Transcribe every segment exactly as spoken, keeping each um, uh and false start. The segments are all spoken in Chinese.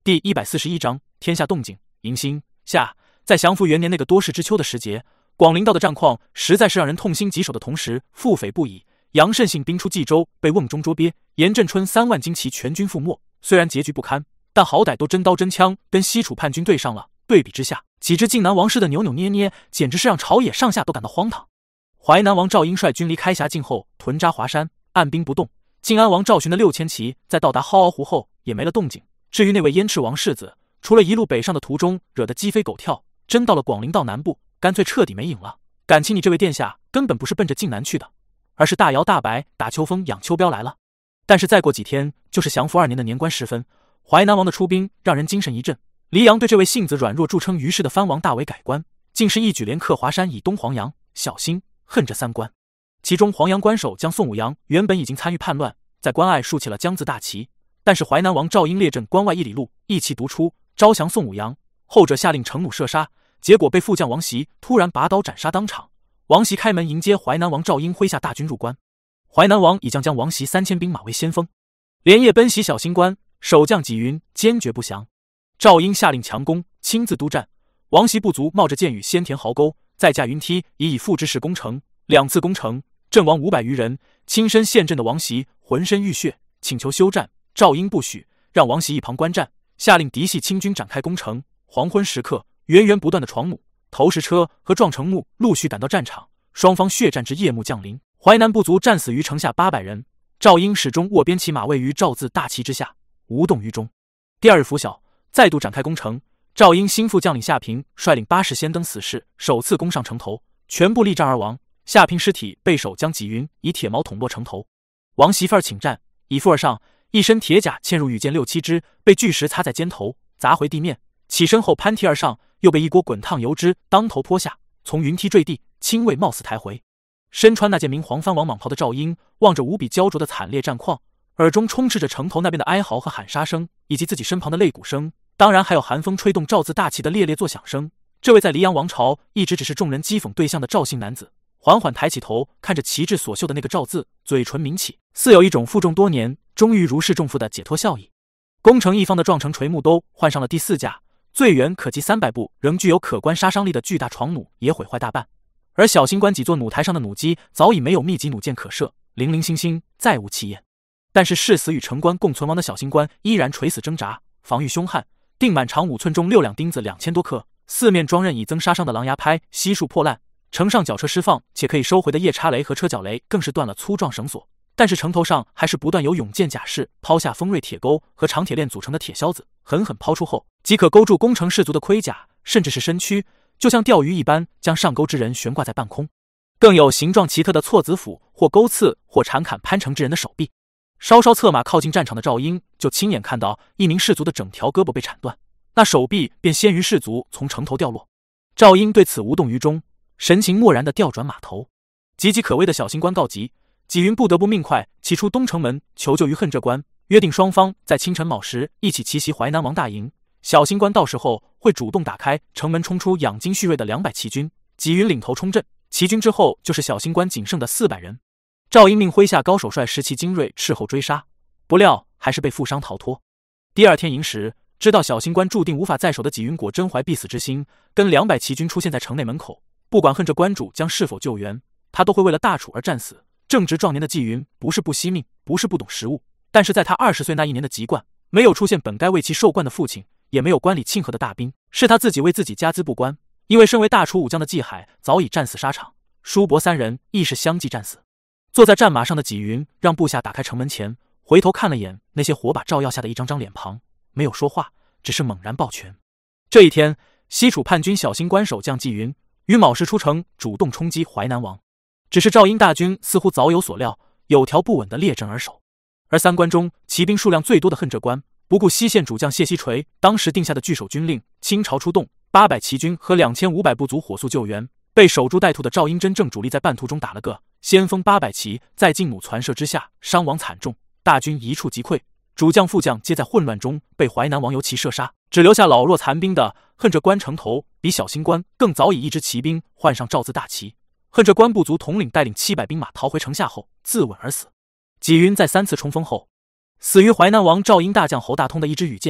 第一百四十一章天下动静。迎新夏，在降服元年那个多事之秋的时节，广陵道的战况实在是让人痛心疾首的同时，腹诽不已。杨慎信兵出冀州，被瓮中捉鳖；严振春三万精骑全军覆没。虽然结局不堪，但好歹都真刀真枪跟西楚叛军对上了。对比之下，几支晋南王室的扭扭捏捏，简直是让朝野上下都感到荒唐。淮南王赵英率军离开辖境后，屯扎华山，按兵不动。晋安王赵寻的六千骑在到达蒿敖湖后也没了动静。至于那位燕赤王世子，除了一路北上的途中惹得鸡飞狗跳，真到了广陵道南部，干脆彻底没影了。感情你这位殿下根本不是奔着晋南去的，而是大摇大摆打秋风养秋膘来了。但是再过几天就是降服二年的年关时分，淮南王的出兵让人精神一振。黎阳对这位性子软弱著称于世的藩王大为改观，竟是一举连克华山以东黄阳、小兴、恨这三关。其中黄阳关守将宋武阳原本已经参与叛乱，在关隘竖起了江字大旗，但是淮南王赵英列阵关外一里路，一骑独出，招降宋武阳。后者下令乘弩射杀，结果被副将王袭突然拔刀斩杀当场。王袭开门迎接淮南王赵英麾下大军入关，淮南王已将将王袭三千兵马为先锋，连夜奔袭小兴关，守将纪云坚决不降。赵英下令强攻，亲自督战。王袭不足，冒着箭雨先填壕沟，再架云梯，以以复之势攻城。两次攻城，阵亡五百余人。亲身陷阵的王袭浑身浴血，请求休战。赵英不许，让王袭一旁观战，下令嫡系清军展开攻城。黄昏时刻，源源不断的床弩、投石车和撞城木陆续赶到战场，双方血战至夜幕降临。淮南部族战死于城下八百人。赵英始终握鞭骑马位于赵字大旗之下，无动于衷。第二日拂晓，再度展开攻城。赵英心腹将领夏平率领八十先登死士，首次攻上城头，全部力战而亡。夏平尸体被守将纪云以铁矛捅落城头。王媳妇儿请战，以腹而上，一身铁甲嵌入羽箭六七支，被巨石擦在肩头，砸回地面。起身后攀梯而上，又被一锅滚烫油脂当头泼下，从云梯坠地，轻微冒死抬回。身穿那件明黄藩王蟒袍的赵英望着无比焦灼的惨烈战况，耳中充斥着城头那边的哀嚎和喊杀声，以及自己身旁的擂鼓声，当然还有寒风吹动赵字大旗的烈烈作响声。这位在黎阳王朝一直只是众人讥讽对象的赵姓男子，缓缓抬起头，看着旗帜所绣的那个赵字，嘴唇抿起，似有一种负重多年终于如释重负的解脱笑意。攻城一方的撞城垂木都换上了第四架，最远可及三百步，仍具有可观杀伤力的巨大床弩也毁坏大半。而小兴关几座弩台上的弩机早已没有密集弩箭可射，零零星星，再无气焰。但是誓死与城关共存亡的小兴关依然垂死挣扎，防御凶悍，钉满长五寸重六两钉子两千多颗，四面装刃以增杀伤的狼牙拍悉数破烂。城上绞车释放且可以收回的夜叉雷和车脚雷更是断了粗壮绳索，但是城头上还是不断有勇健甲士抛下锋锐铁钩和长铁链组成的铁销子，狠狠抛出后即可勾住攻城士卒的盔甲，甚至是身躯，就像钓鱼一般将上钩之人悬挂在半空。更有形状奇特的错子斧，或钩刺或缠砍攀城之人的手臂。稍稍策马靠近战场的赵英就亲眼看到一名士卒的整条胳膊被铲断，那手臂便先于士卒从城头掉落。赵英对此无动于衷，神情漠然地调转马头。岌岌可危的小兴关告急，纪云不得不命快骑出东城门求救于恨这关，约定双方在清晨卯时一起奇袭淮南王大营。小兴关到时候会主动打开城门，冲出养精蓄锐的两百骑军，纪云领头冲阵，骑军之后就是小兴关仅剩的四百人。赵英命麾下高手率十骑精锐斥后追杀，不料还是被负伤逃脱。第二天营时，知道小兴关注定无法再守的纪云果真怀必死之心，跟两百骑军出现在城内门口。不管恨这关主将是否救援，他都会为了大楚而战死。正值壮年的纪云不是不惜命，不是不懂时务，但是在他二十岁那一年的籍贯，没有出现本该为其受冠的父亲，也没有关里庆贺的大兵，是他自己为自己加资不关。因为身为大楚武将的纪海早已战死沙场，叔伯三人亦是相继战死。坐在战马上的纪云让部下打开城门前，回头看了眼那些火把照耀下的一张张脸庞，没有说话，只是猛然抱拳。这一天，西楚叛军小兴关守将纪云于卯时出城，主动冲击淮南王。只是赵英大军似乎早有所料，有条不紊地列阵而守。而三关中骑兵数量最多的恨这关，不顾西线主将谢希垂当时定下的据守军令，倾巢出动，八百骑军和两千五百部族火速救援。被守株待兔的赵英真正主力在半途中打了个先锋八百骑，在劲弩传射之下伤亡惨重，大军一触即溃，主将副将皆在混乱中被淮南王由其射杀，只留下老弱残兵的恨这关城头比小兴关更早已一支骑兵换上赵字大旗。恨这关部族统领带领七百兵马逃回城下后自刎而死。纪云在三次冲锋后，死于淮南王赵英大将侯大通的一支羽箭，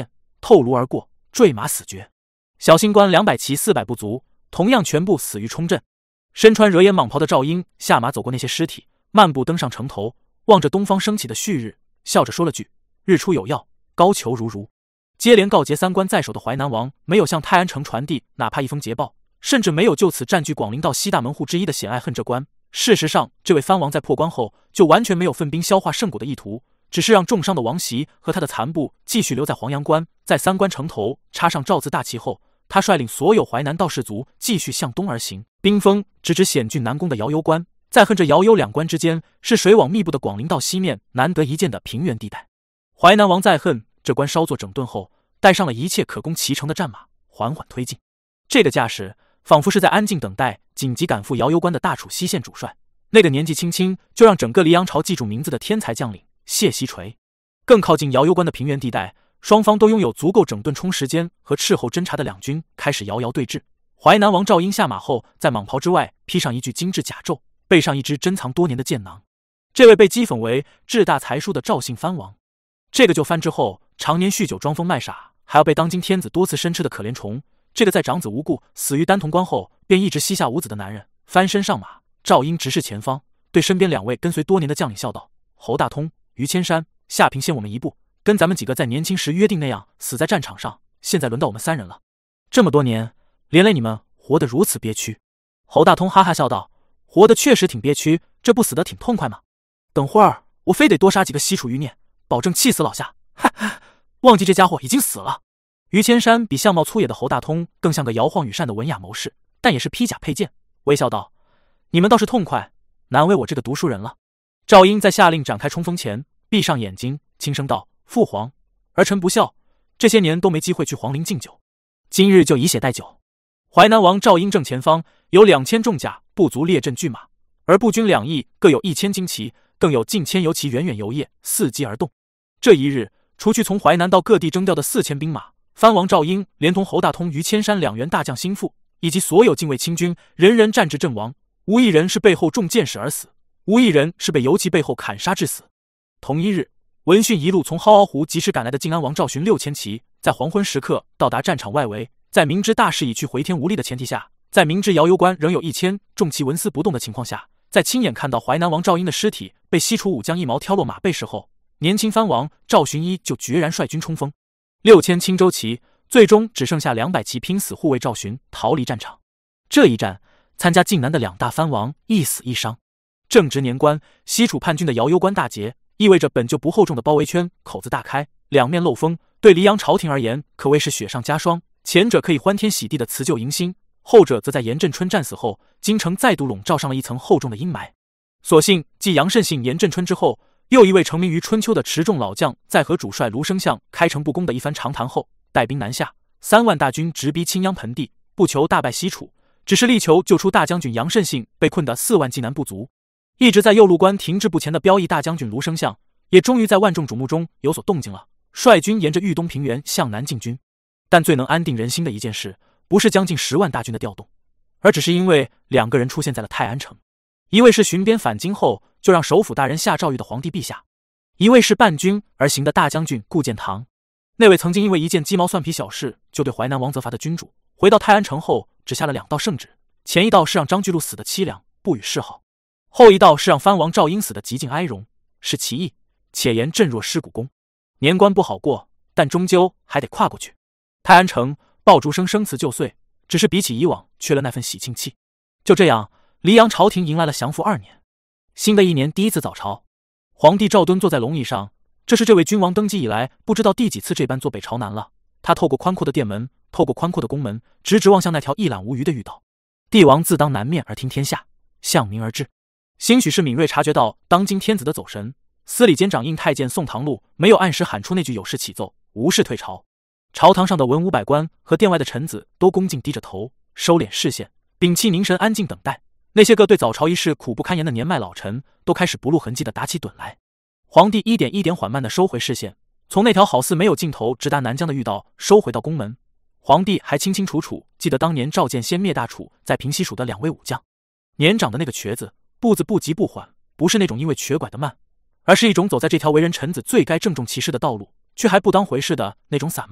透颅而过，坠马死绝。小星官两百骑四百不足，同样全部死于冲阵。身穿惹眼蟒袍的赵英下马走过那些尸体，漫步登上城头，望着东方升起的旭日，笑着说了句：“日出有药，高俅如如。”接连告捷三关在手的淮南王没有向泰安城传递哪怕一封捷报，甚至没有就此占据广陵道西大门户之一的险隘恨这关。事实上，这位藩王在破关后就完全没有奋兵消化圣果的意图，只是让重伤的王袭和他的残部继续留在黄阳关。在三关城头插上赵字大旗后，他率领所有淮南道士族继续向东而行，兵锋直指险峻难攻的瑶幽关。在恨这瑶幽两关之间，是水网密布的广陵道西面难得一见的平原地带。淮南王在恨这关稍作整顿后，带上了一切可攻其城的战马，缓缓推进。这个架势仿佛是在安静等待紧急赶赴瑶幽关的大楚西县主帅，那个年纪轻轻就让整个黎阳朝记住名字的天才将领谢希垂。更靠近瑶幽关的平原地带，双方都拥有足够整顿冲时间和斥候侦察的两军开始遥遥对峙。淮南王赵英下马后，在蟒袍之外披上一具精致甲胄，背上一支珍藏多年的剑囊。这位被讥讽为志大才疏的赵姓藩王，这个就藩之后常年酗酒装疯卖傻，还要被当今天子多次申斥的可怜虫，这个在长子无故死于丹潼关后便一直膝下无子的男人，翻身上马，赵英直视前方，对身边两位跟随多年的将领笑道：“侯大通、于千山，下平先我们一步，跟咱们几个在年轻时约定那样死在战场上，现在轮到我们三人了。这么多年，连累你们活得如此憋屈。”侯大通哈哈笑道：“活得确实挺憋屈，这不死得挺痛快吗？等会儿我非得多杀几个西楚余孽，保证气死老夏。哈哈，忘记这家伙已经死了。”于千山比相貌粗野的侯大通更像个摇晃羽扇的文雅谋士，但也是披甲佩剑，微笑道：“你们倒是痛快，难为我这个读书人了。”赵英在下令展开冲锋前，闭上眼睛，轻声道：“父皇，儿臣不孝，这些年都没机会去皇陵敬酒，今日就以血代酒。”淮南王赵英正前方有两千重甲不足列阵巨马，而步军两翼各有一千精骑，更有近千游骑远远游曳，伺机而动。这一日，除去从淮南到各地征调的四千兵马，藩王赵英连同侯大通、于千山两员大将心腹，以及所有禁卫清军，人人战至阵亡，无一人是背后中箭矢而死，无一人是被游骑背后砍杀致死。同一日，闻讯一路从蒿坳湖疾驰赶来的晋安王赵寻六千骑，在黄昏时刻到达战场外围，在明知大势已去回天无力的前提下，在明知瑶幽关仍有一千重骑纹丝不动的情况下，在亲眼看到淮南王赵英的尸体被西楚武将一矛挑落马背时候，年轻藩王赵寻一就决然率军冲锋。六千青州骑最终只剩下两百骑拼死护卫赵寻逃离战场。这一战，参加晋南的两大藩王一死一伤。正值年关，西楚叛军的瑶幽关大捷，意味着本就不厚重的包围圈口子大开，两面漏风，对黎阳朝廷而言可谓是雪上加霜。前者可以欢天喜地的辞旧迎新，后者则在严振春战死后，京城再度笼罩上了一层厚重的阴霾。所幸继杨慎信、严振春之后，又一位成名于春秋的持重老将，在和主帅卢生相开诚布公的一番长谈后，带兵南下，三万大军直逼青阳盆地，不求大败西楚，只是力求救出大将军杨慎信被困的四万济南不足。一直在右路关停滞不前的标义大将军卢生相，也终于在万众瞩目中有所动静了，率军沿着豫东平原向南进军。但最能安定人心的一件事，不是将近十万大军的调动，而只是因为两个人出现在了泰安城。一位是巡边返京后就让首辅大人下诏谕的皇帝陛下，一位是伴军而行的大将军顾建堂。那位曾经因为一件鸡毛蒜皮小事就对淮南王责罚的君主，回到泰安城后只下了两道圣旨，前一道是让张居禄死的凄凉，不予谥号，后一道是让藩王赵英死的极尽哀荣，是其意，且言朕若尸骨功。年关不好过，但终究还得跨过去。泰安城爆竹声生辞旧岁，只是比起以往缺了那份喜庆气。就这样，黎阳朝廷迎来了祥符二年。新的一年第一次早朝，皇帝赵敦坐在龙椅上，这是这位君王登基以来不知道第几次这般坐北朝南了。他透过宽阔的殿门，透过宽阔的宫门，直直望向那条一览无余的御道。帝王自当南面而听天下，向民而治。兴许是敏锐察觉到当今天子的走神，司礼监掌印太监宋唐禄没有按时喊出那句有事启奏，无事退朝。朝堂上的文武百官和殿外的臣子都恭敬低着头，收敛视线，屏气凝神，安静等待。那些个对早朝一事苦不堪言的年迈老臣都开始不露痕迹地打起盹来。皇帝一点一点缓慢地收回视线，从那条好似没有尽头直达南疆的御道收回到宫门。皇帝还清清楚楚记得当年赵建先灭大楚在平西蜀的两位武将，年长的那个瘸子步子不急不缓，不是那种因为瘸拐的慢，而是一种走在这条为人臣子最该郑重其事的道路却还不当回事的那种散漫，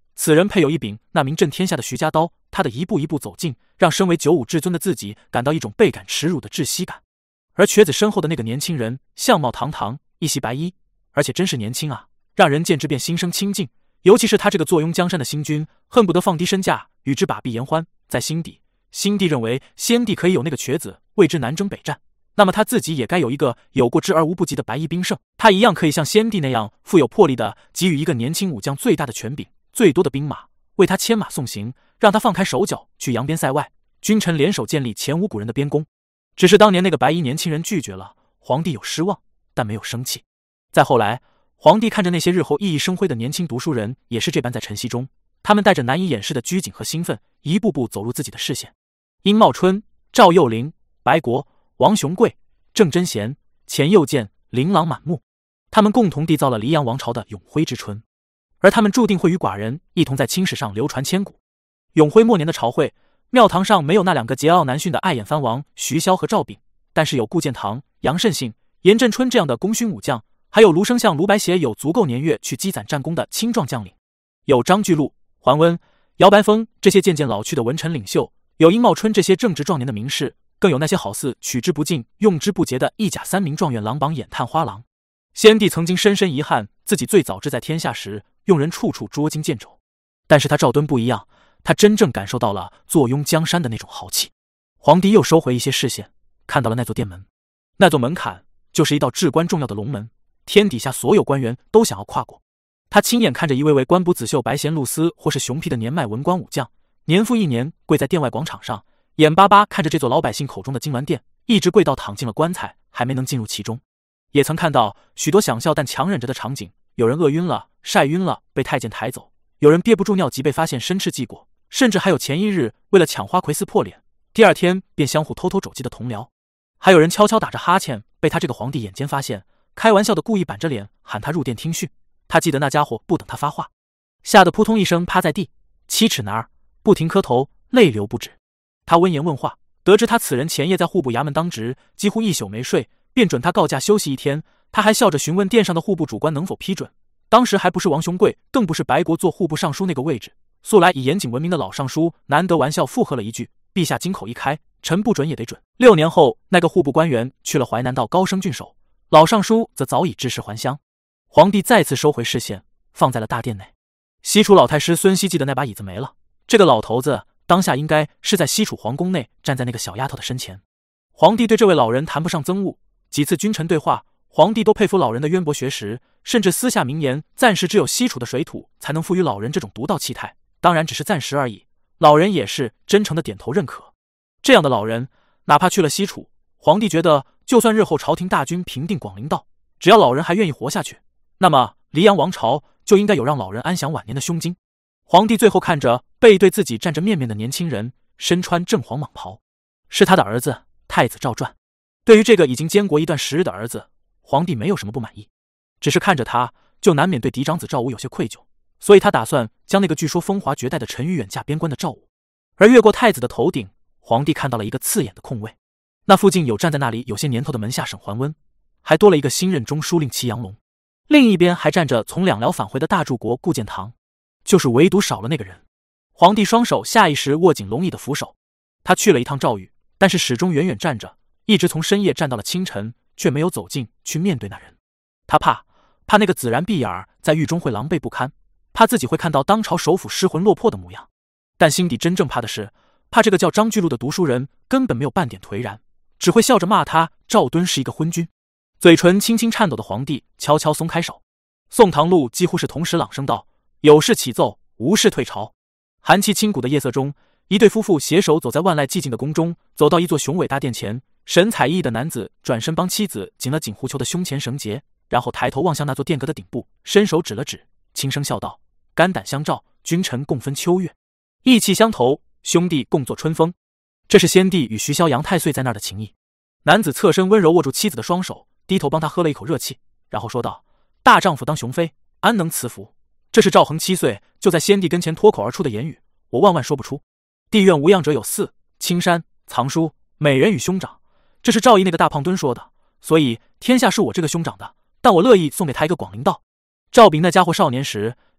此人配有一柄那名震天下的徐家刀，他的一步一步走近，让身为九五至尊的自己感到一种倍感耻辱的窒息感。而瘸子身后的那个年轻人，相貌堂堂，一袭白衣，而且真是年轻啊，让人见之便心生亲近。尤其是他这个坐拥江山的新君，恨不得放低身价与之把臂言欢。在心底，新帝认为先帝可以有那个瘸子为之南征北战，那么他自己也该有一个有过之而无不及的白衣兵圣，他一样可以像先帝那样富有魄力的给予一个年轻武将最大的权柄、最多的兵马，为他牵马送行，让他放开手脚去扬鞭塞外，君臣联手建立前无古人的边功。只是当年那个白衣年轻人拒绝了，皇帝有失望，但没有生气。再后来，皇帝看着那些日后熠熠生辉的年轻读书人，也是这般在晨曦中，他们带着难以掩饰的拘谨和兴奋，一步步走入自己的视线。殷茂春、赵幼龄、白国、王雄贵、郑贞贤、钱佑健琳琅满目，他们共同缔造了黎阳王朝的永徽之春，而他们注定会与寡人一同在青史上流传千古。永徽末年的朝会，庙堂上没有那两个桀骜难驯的爱眼藩王徐骁和赵炳，但是有顾建堂、杨慎信、严振春这样的功勋武将，还有卢生相、卢白协有足够年月去积攒战功的青壮将领，有张巨鹿、桓温、姚白峰这些渐渐老去的文臣领袖，有殷茂春这些正值壮年的名士，更有那些好似取之不尽、用之不竭的一甲三名状元郎榜眼探花郎。先帝曾经深深遗憾自己最早志在天下时，用人处处捉襟见肘，但是他赵敦不一样，他真正感受到了坐拥江山的那种豪气。皇帝又收回一些视线，看到了那座殿门，那座门槛就是一道至关重要的龙门，天底下所有官员都想要跨过。他亲眼看着一位位官不紫绣白衔露丝或是熊皮的年迈文官武将，年复一年跪在殿外广场上，眼巴巴看着这座老百姓口中的金銮殿，一直跪到躺进了棺材，还没能进入其中。也曾看到许多想笑但强忍着的场景，有人饿晕了、晒晕了被太监抬走，有人憋不住尿急被发现身赤祭过，甚至还有前一日为了抢花魁撕破脸，第二天便相互偷偷走鸡的同僚，还有人悄悄打着哈欠被他这个皇帝眼尖发现，开玩笑的故意板着脸喊他入殿听训。他记得那家伙不等他发话，吓得扑通一声趴在地，七尺男儿，不停磕头，泪流不止。他温言问话，得知他此人前夜在户部衙门当值，几乎一宿没睡，便准他告假休息一天。他还笑着询问殿上的户部主官能否批准。当时还不是王雄贵，更不是白国做户部尚书那个位置，素来以严谨闻名的老尚书难得玩笑附和了一句，陛下金口一开，臣不准也得准。六年后，那个户部官员去了淮南道高升郡守，老尚书则早已致仕还乡。皇帝再次收回视线，放在了大殿内。西楚老太师孙希济的那把椅子没了，这个老头子当下应该是在西楚皇宫内，站在那个小丫头的身前。皇帝对这位老人谈不上憎恶，几次君臣对话，皇帝都佩服老人的渊博学识，甚至私下明言，暂时只有西楚的水土才能赋予老人这种独到气态，当然只是暂时而已。老人也是真诚的点头认可。这样的老人，哪怕去了西楚，皇帝觉得就算日后朝廷大军平定广陵道，只要老人还愿意活下去，那么黎阳王朝就应该有让老人安享晚年的胸襟。皇帝最后看着背对自己站着面面的年轻人，身穿正黄蟒袍，是他的儿子太子赵传。对于这个已经监国一段时日的儿子，皇帝没有什么不满意，只是看着他就难免对嫡长子赵武有些愧疚，所以他打算将那个据说风华绝代的陈馀远嫁边关的赵武。而越过太子的头顶，皇帝看到了一个刺眼的空位，那附近有站在那里有些年头的门下沈桓温，还多了一个新任中书令祁阳龙，另一边还站着从两辽返回的大柱国顾建堂，就是唯独少了那个人。皇帝双手下意识握紧龙翼的扶手，他去了一趟赵宇，但是始终远远站着，一直从深夜站到了清晨，却没有走近去面对那人。他怕怕那个紫然闭眼儿在狱中会狼狈不堪，怕自己会看到当朝首辅失魂落魄的模样，但心底真正怕的是，怕这个叫张巨鹿的读书人根本没有半点颓然，只会笑着骂他赵敦是一个昏君。嘴唇轻轻颤抖的皇帝悄悄松开手。宋唐录几乎是同时朗声道：有事启奏，无事退朝。寒气清谷的夜色中，一对夫妇携手走在万籁寂静的宫中，走到一座雄伟大殿前，神采奕奕的男子转身帮妻子紧了紧狐裘的胸前绳结，然后抬头望向那座殿阁的顶部，伸手指了指，轻声笑道：肝胆相照，君臣共分秋月，意气相投，兄弟共作春风。这是先帝与徐骁、杨太岁在那儿的情谊。男子侧身温柔握住妻子的双手，低头帮他喝了一口热气，然后说道：大丈夫当雄飞，安能辞服？这是赵恒七岁就在先帝跟前脱口而出的言语，我万万说不出。帝愿无恙者有四：青山、藏书、美人与兄长。这是赵义那个大胖墩说的，所以天下是我这个兄长的，但我乐意送给他一个广陵道。赵炳那家伙少年时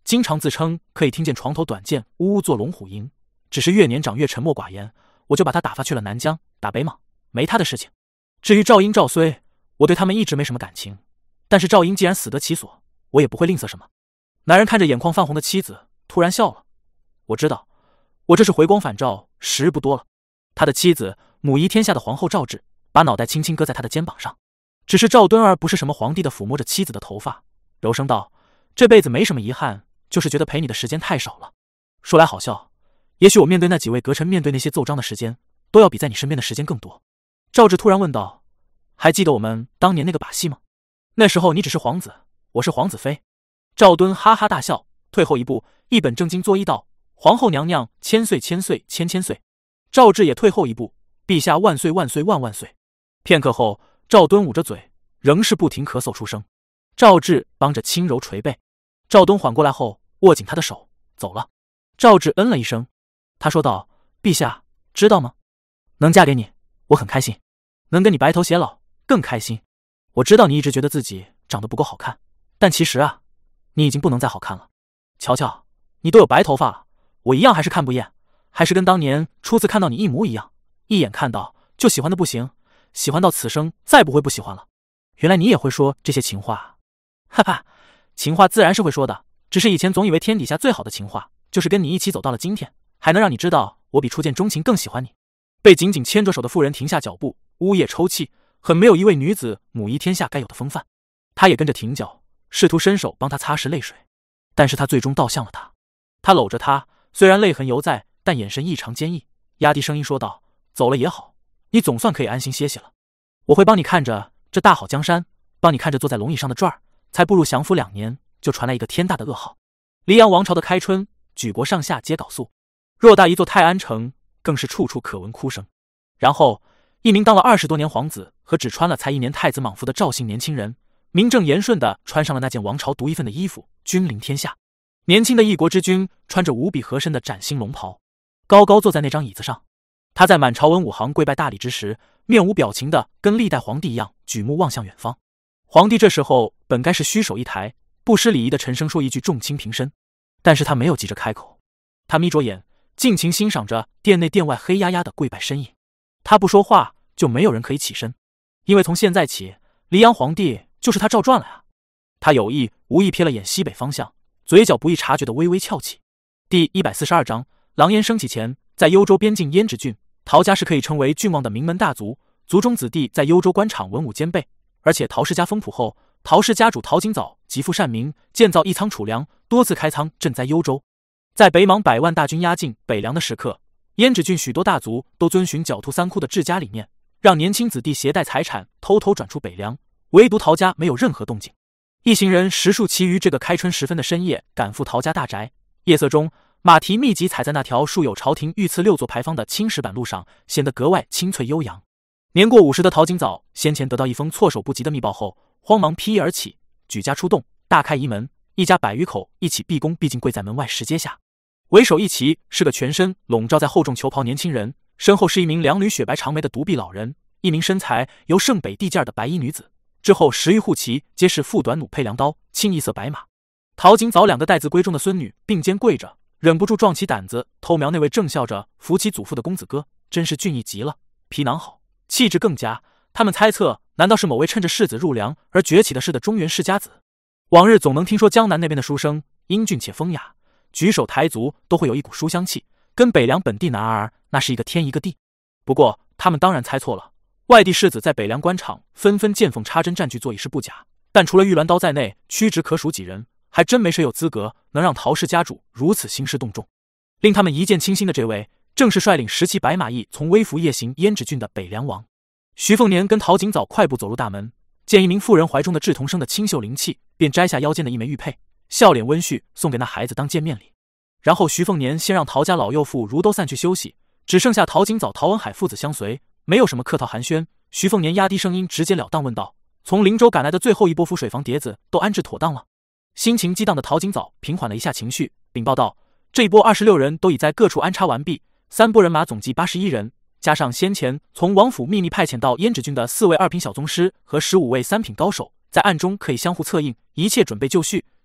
经常自称可以听见床头短剑呜呜作龙虎吟，只是越年长越沉默寡言，我就把他打发去了南疆，打北莽，没他的事情。至于赵英赵睢，我对他们一直没什么感情，但是赵英既然死得其所，我也不会吝啬什么。男人看着眼眶泛红的妻子，突然笑了。我知道，我这是回光返照，时日不多了。他的妻子母仪天下的皇后赵治，把脑袋轻轻搁在他的肩膀上。只是赵敦儿不是什么皇帝的抚摸着妻子的头发，柔声道：这辈子没什么遗憾，就是觉得陪你的时间太少了。说来好笑，也许我面对那几位阁臣，面对那些奏章的时间，都要比在你身边的时间更多。赵治突然问道：还记得我们当年那个把戏吗？那时候你只是皇子，我是皇子妃。赵敦哈哈大笑，退后一步，一本正经作揖道：皇后娘娘千岁千岁千千岁。赵治也退后一步：陛下万岁万岁万万岁。片刻后，赵敦捂着嘴，仍是不停咳嗽出声。赵治帮着轻柔捶背。赵敦缓过来后，握紧他的手，走了。赵治嗯了一声，他说道：陛下知道吗？能嫁给你，我很开心；能跟你白头偕老，更开心。我知道你一直觉得自己长得不够好看，但其实啊，你已经不能再好看了。瞧瞧，你都有白头发了，我一样还是看不厌，还是跟当年初次看到你一模一样，一眼看到就喜欢的不行，喜欢到此生再不会不喜欢了。原来你也会说这些情话。哈哈，情话自然是会说的，只是以前总以为天底下最好的情话，就是跟你一起走到了今天，还能让你知道我比初见钟情更喜欢你。被紧紧牵着手的妇人停下脚步，呜咽抽泣，很没有一位女子母仪天下该有的风范。他也跟着停脚，试图伸手帮他擦拭泪水，但是他最终倒向了他。他搂着他，虽然泪痕犹在，但眼神异常坚毅，压低声音说道：走了也好，你总算可以安心歇息了。我会帮你看着这大好江山，帮你看着坐在龙椅上的坠儿，才步入降服两年，就传来一个天大的噩耗。黎阳王朝的开春，举国上下皆缟素，偌大一座泰安城，更是处处可闻哭声。然后，一名当了二十多年皇子和只穿了才一年太子莽服的赵姓年轻人，名正言顺地穿上了那件王朝独一份的衣服，君临天下。年轻的一国之君穿着无比合身的崭新龙袍，高高坐在那张椅子上。他在满朝文武行跪拜大礼之时，面无表情的跟历代皇帝一样，举目望向远方。皇帝这时候本该是虚手一抬，不失礼仪的沉声说一句重卿平身，但是他没有急着开口，他眯着眼，尽情欣赏着殿内殿外黑压压的跪拜身影。他不说话，就没有人可以起身，因为从现在起，黎阳皇帝就是他赵传了啊！他有意无意瞥了眼西北方向，嘴角不易察觉的微微翘起。第一百四十二章，狼烟升起前，在幽州边境胭脂郡，陶家是可以称为郡望的名门大族，族中子弟在幽州官场文武兼备。而且陶氏家封普后，陶氏家主陶景藻极负善名，建造一仓储粮，多次开仓赈灾幽州。在北莽百万大军压境北凉的时刻，胭脂郡许多大族都遵循狡兔三窟的治家理念，让年轻子弟携带财产偷偷转出北凉，唯独陶家没有任何动静。一行人十数骑于这个开春时分的深夜赶赴陶家大宅，夜色中马蹄密集踩在那条竖有朝廷御赐六座牌坊的青石板路上，显得格外清脆悠扬。年过五十的陶景藻先前得到一封措手不及的密报后，慌忙披衣而起，举家出动，大开仪门，一家百余口一起毕恭毕敬跪在门外石阶下。为首一骑是个全身笼罩在厚重裘袍年轻人，身后是一名两缕雪白长眉的独臂老人，一名身材由盛北地劲儿的白衣女子，之后十余护骑皆是负短弩配良刀，清一色白马。陶景藻两个待字闺中的孙女并肩跪着，忍不住壮起胆子偷瞄那位正笑着扶起祖父的公子哥，真是俊逸极了，皮囊好，气质更佳。他们猜测，难道是某位趁着世子入梁而崛起的是的中原世家子？往日总能听说江南那边的书生英俊且风雅，举手抬足都会有一股书香气，跟北凉本地男儿那是一个天一个地。不过他们当然猜错了，外地士子在北凉官场纷纷见缝插针占据座椅是不假，但除了玉鸾刀在内，屈指可数几人，还真没谁有资格能让陶氏家主如此兴师动众。令他们一见倾心的这位，正是率领十骑白马驿从微服夜行胭脂郡的北凉王。徐凤年跟陶景藻快步走入大门，见一名妇人怀中的稚童生的清秀灵气，便摘下腰间的一枚玉佩，笑脸温煦送给那孩子当见面礼。然后徐凤年先让陶家老幼妇孺都散去休息，只剩下陶景藻、陶文海父子相随，没有什么客套寒暄。徐凤年压低声音直截了当问道：从灵州赶来的最后一波浮水房碟子都安置妥当了？心情激荡的陶景藻平缓了一下情绪，禀报道：这一波二十六人都已在各处安插完毕，三波人马总计八十一人，加上先前从王府秘密派遣到胭脂郡的四位二品小宗师和十五位三品高手，在暗中可以相互策应，一切准备就绪。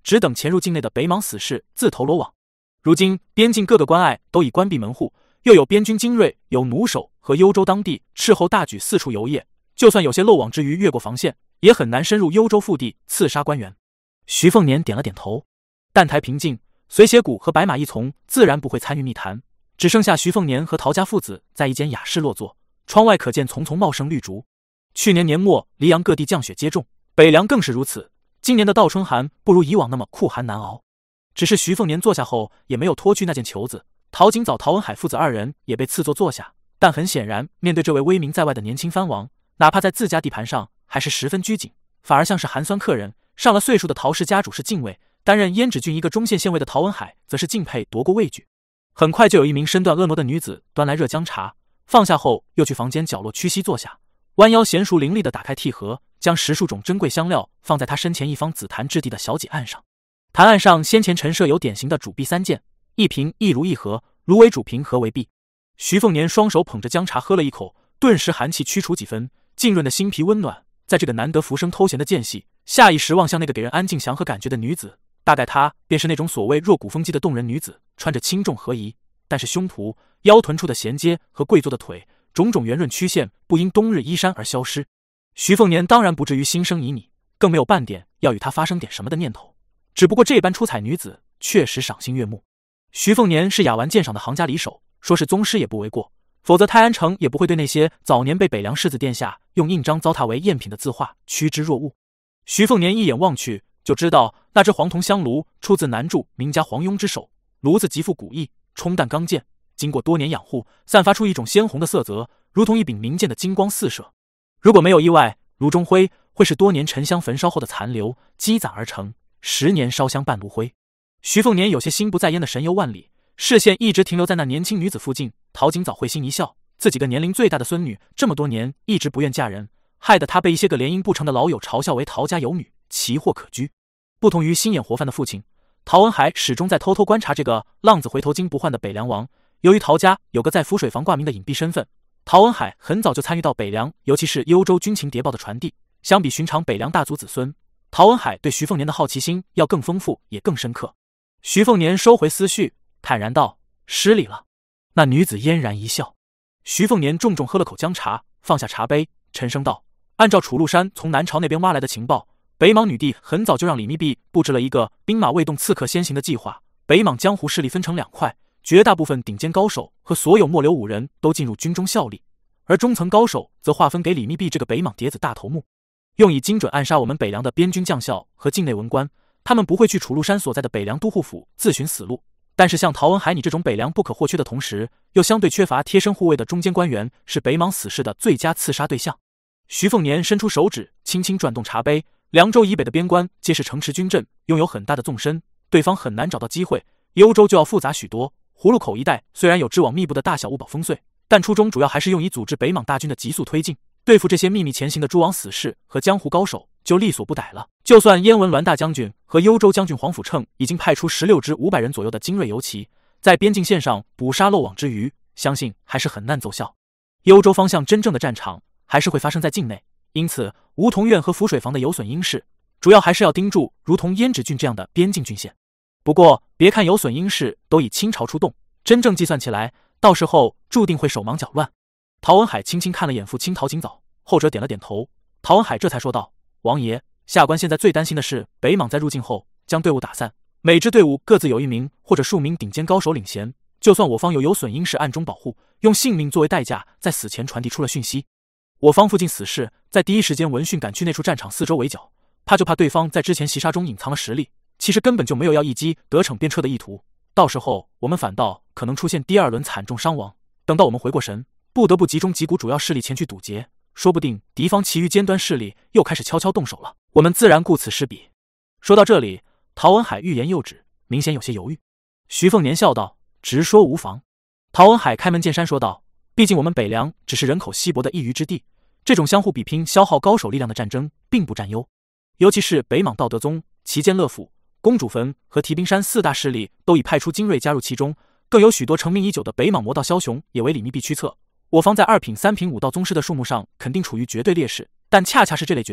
只等潜入境内的北莽死士自投罗网。如今边境各个关隘都已关闭门户，又有边军精锐由弩手和幽州当地斥候大举四处游曳，就算有些漏网之鱼越过防线，也很难深入幽州腹地刺杀官员。徐凤年点了点头。砀台平静，随邪谷和白马一从自然不会参与密谈，只剩下徐凤年和陶家父子在一间雅室落座，窗外可见丛丛茂盛绿竹。去年年末黎阳各地降雪皆重，北凉更是如此，今年的倒春寒不如以往那么酷寒难熬。只是徐凤年坐下后也没有脱去那件裘子，陶景早、陶文海父子二人也被赐座坐下，但很显然面对这位威名在外的年轻藩王，哪怕在自家地盘上还是十分拘谨，反而像是寒酸客人。上了岁数的陶氏家主是敬畏，担任胭脂郡一个中县县尉的陶文海则是敬佩夺过畏惧。很快就有一名身段婀娜的女子端来热姜茶，放下后又去房间角落屈膝坐下，弯腰娴熟伶俐地打开屉盒，将十数种珍贵香料放在他身前一方紫檀质地的小几案上。坛案上先前陈设有典型的主璧三件，一瓶一炉一盒，炉为主，瓶盒为璧。徐凤年双手捧着姜茶喝了一口，顿时寒气驱除几分，浸润的心脾温暖。在这个难得浮生偷闲的间隙，下意识望向那个给人安静祥和感觉的女子，大概她便是那种所谓弱骨风肌的动人女子，穿着轻重合宜，但是胸脯、腰臀处的衔接和跪坐的腿，种种圆润曲线不因冬日衣衫而消失。徐凤年当然不至于心生旖旎，更没有半点要与她发生点什么的念头，只不过这般出彩女子确实赏心悦目。徐凤年是雅玩鉴赏的行家里手，说是宗师也不为过，否则泰安城也不会对那些早年被北凉世子殿下用印章糟蹋为赝品的字画趋之若鹜。徐凤年一眼望去，就知道那只黄铜香炉出自南柱名家黄庸之手，炉子极富古意，冲淡刚健，经过多年养护，散发出一种鲜红的色泽，如同一柄明剑的金光四射。如果没有意外，炉中灰会是多年沉香焚烧后的残留积攒而成，十年烧香半炉灰。徐凤年有些心不在焉的神游万里，视线一直停留在那年轻女子附近。陶景早会心一笑，自己个年龄最大的孙女这么多年一直不愿嫁人，害得她被一些个联姻不成的老友嘲笑为陶家有女，奇货可居。不同于心眼活泛的父亲，陶文海始终在偷偷观察这个浪子回头金不换的北凉王。由于陶家有个在浮水房挂名的隐蔽身份，陶文海很早就参与到北凉，尤其是幽州军情谍报的传递。相比寻常北凉大族子孙，陶文海对徐凤年的好奇心要更丰富也更深刻。徐凤年收回思绪，坦然道：“失礼了。”那女子嫣然一笑。徐凤年重重喝了口姜茶，放下茶杯，沉声道：“按照楚禄山从南朝那边挖来的情报，北莽女帝很早就让李密弼布置了一个兵马未动刺客先行的计划。北莽江湖势力分成两块，绝大部分顶尖高手和所有末流武人都进入军中效力，而中层高手则划分给李密弼这个北莽谍子大头目，用以精准暗杀我们北凉的边军将校和境内文官。他们不会去楚禄山所在的北凉都护府自寻死路，但是像陶文海你这种北凉不可或缺的同时又相对缺乏贴身护卫的中间官员，是北莽死士的最佳刺杀对象。”徐凤年伸出手指，轻轻转动茶杯。凉州以北的边关皆是城池军镇，拥有很大的纵深，对方很难找到机会。幽州就要复杂许多。葫芦口一带虽然有织网密布的大小物宝烽燧，但初衷主要还是用以组织北莽大军的急速推进，对付这些秘密前行的诸王死士和江湖高手就力所不逮了。就算燕文栾大将军和幽州将军黄甫乘已经派出十六支五百人左右的精锐游骑，在边境线上捕杀漏网之鱼，相信还是很难奏效。幽州方向真正的战场还是会发生在境内，因此梧桐院和浮水房的有损应势，主要还是要盯住如同胭脂郡这样的边境郡县。不过别看有损应势都以清朝出动，真正计算起来，到时候注定会手忙脚乱。陶文海轻轻看了眼父亲陶景早，后者点了点头。陶文海这才说道：“王爷，下官现在最担心的是北莽在入境后将队伍打散，每支队伍各自有一名或者数名顶尖高手领衔，就算我方有有损应势暗中保护，用性命作为代价，在死前传递出了讯息，我方附近死士在第一时间闻讯赶去那处战场四周围剿，怕就怕对方在之前袭杀中隐藏了实力，其实根本就没有要一击得逞便撤的意图，到时候我们反倒可能出现第二轮惨重伤亡。等到我们回过神，不得不集中几股主要势力前去堵截，说不定敌方其余尖端势力又开始悄悄动手了，我们自然顾此失彼。”说到这里，陶文海欲言又止，明显有些犹豫。徐凤年笑道：“直说无妨。”陶文海开门见山说道：“毕竟我们北凉只是人口稀薄的一隅之地，这种相互比拼消耗高手力量的战争并不占优，尤其是北莽道德宗、齐坚乐府、公主坟和提兵山四大势力都已派出精锐加入其中，更有许多成名已久的北莽魔道枭雄也为李密弼驱策。我方在二品、三品武道宗师的数目上肯定处于绝对劣势，但恰恰是这类角色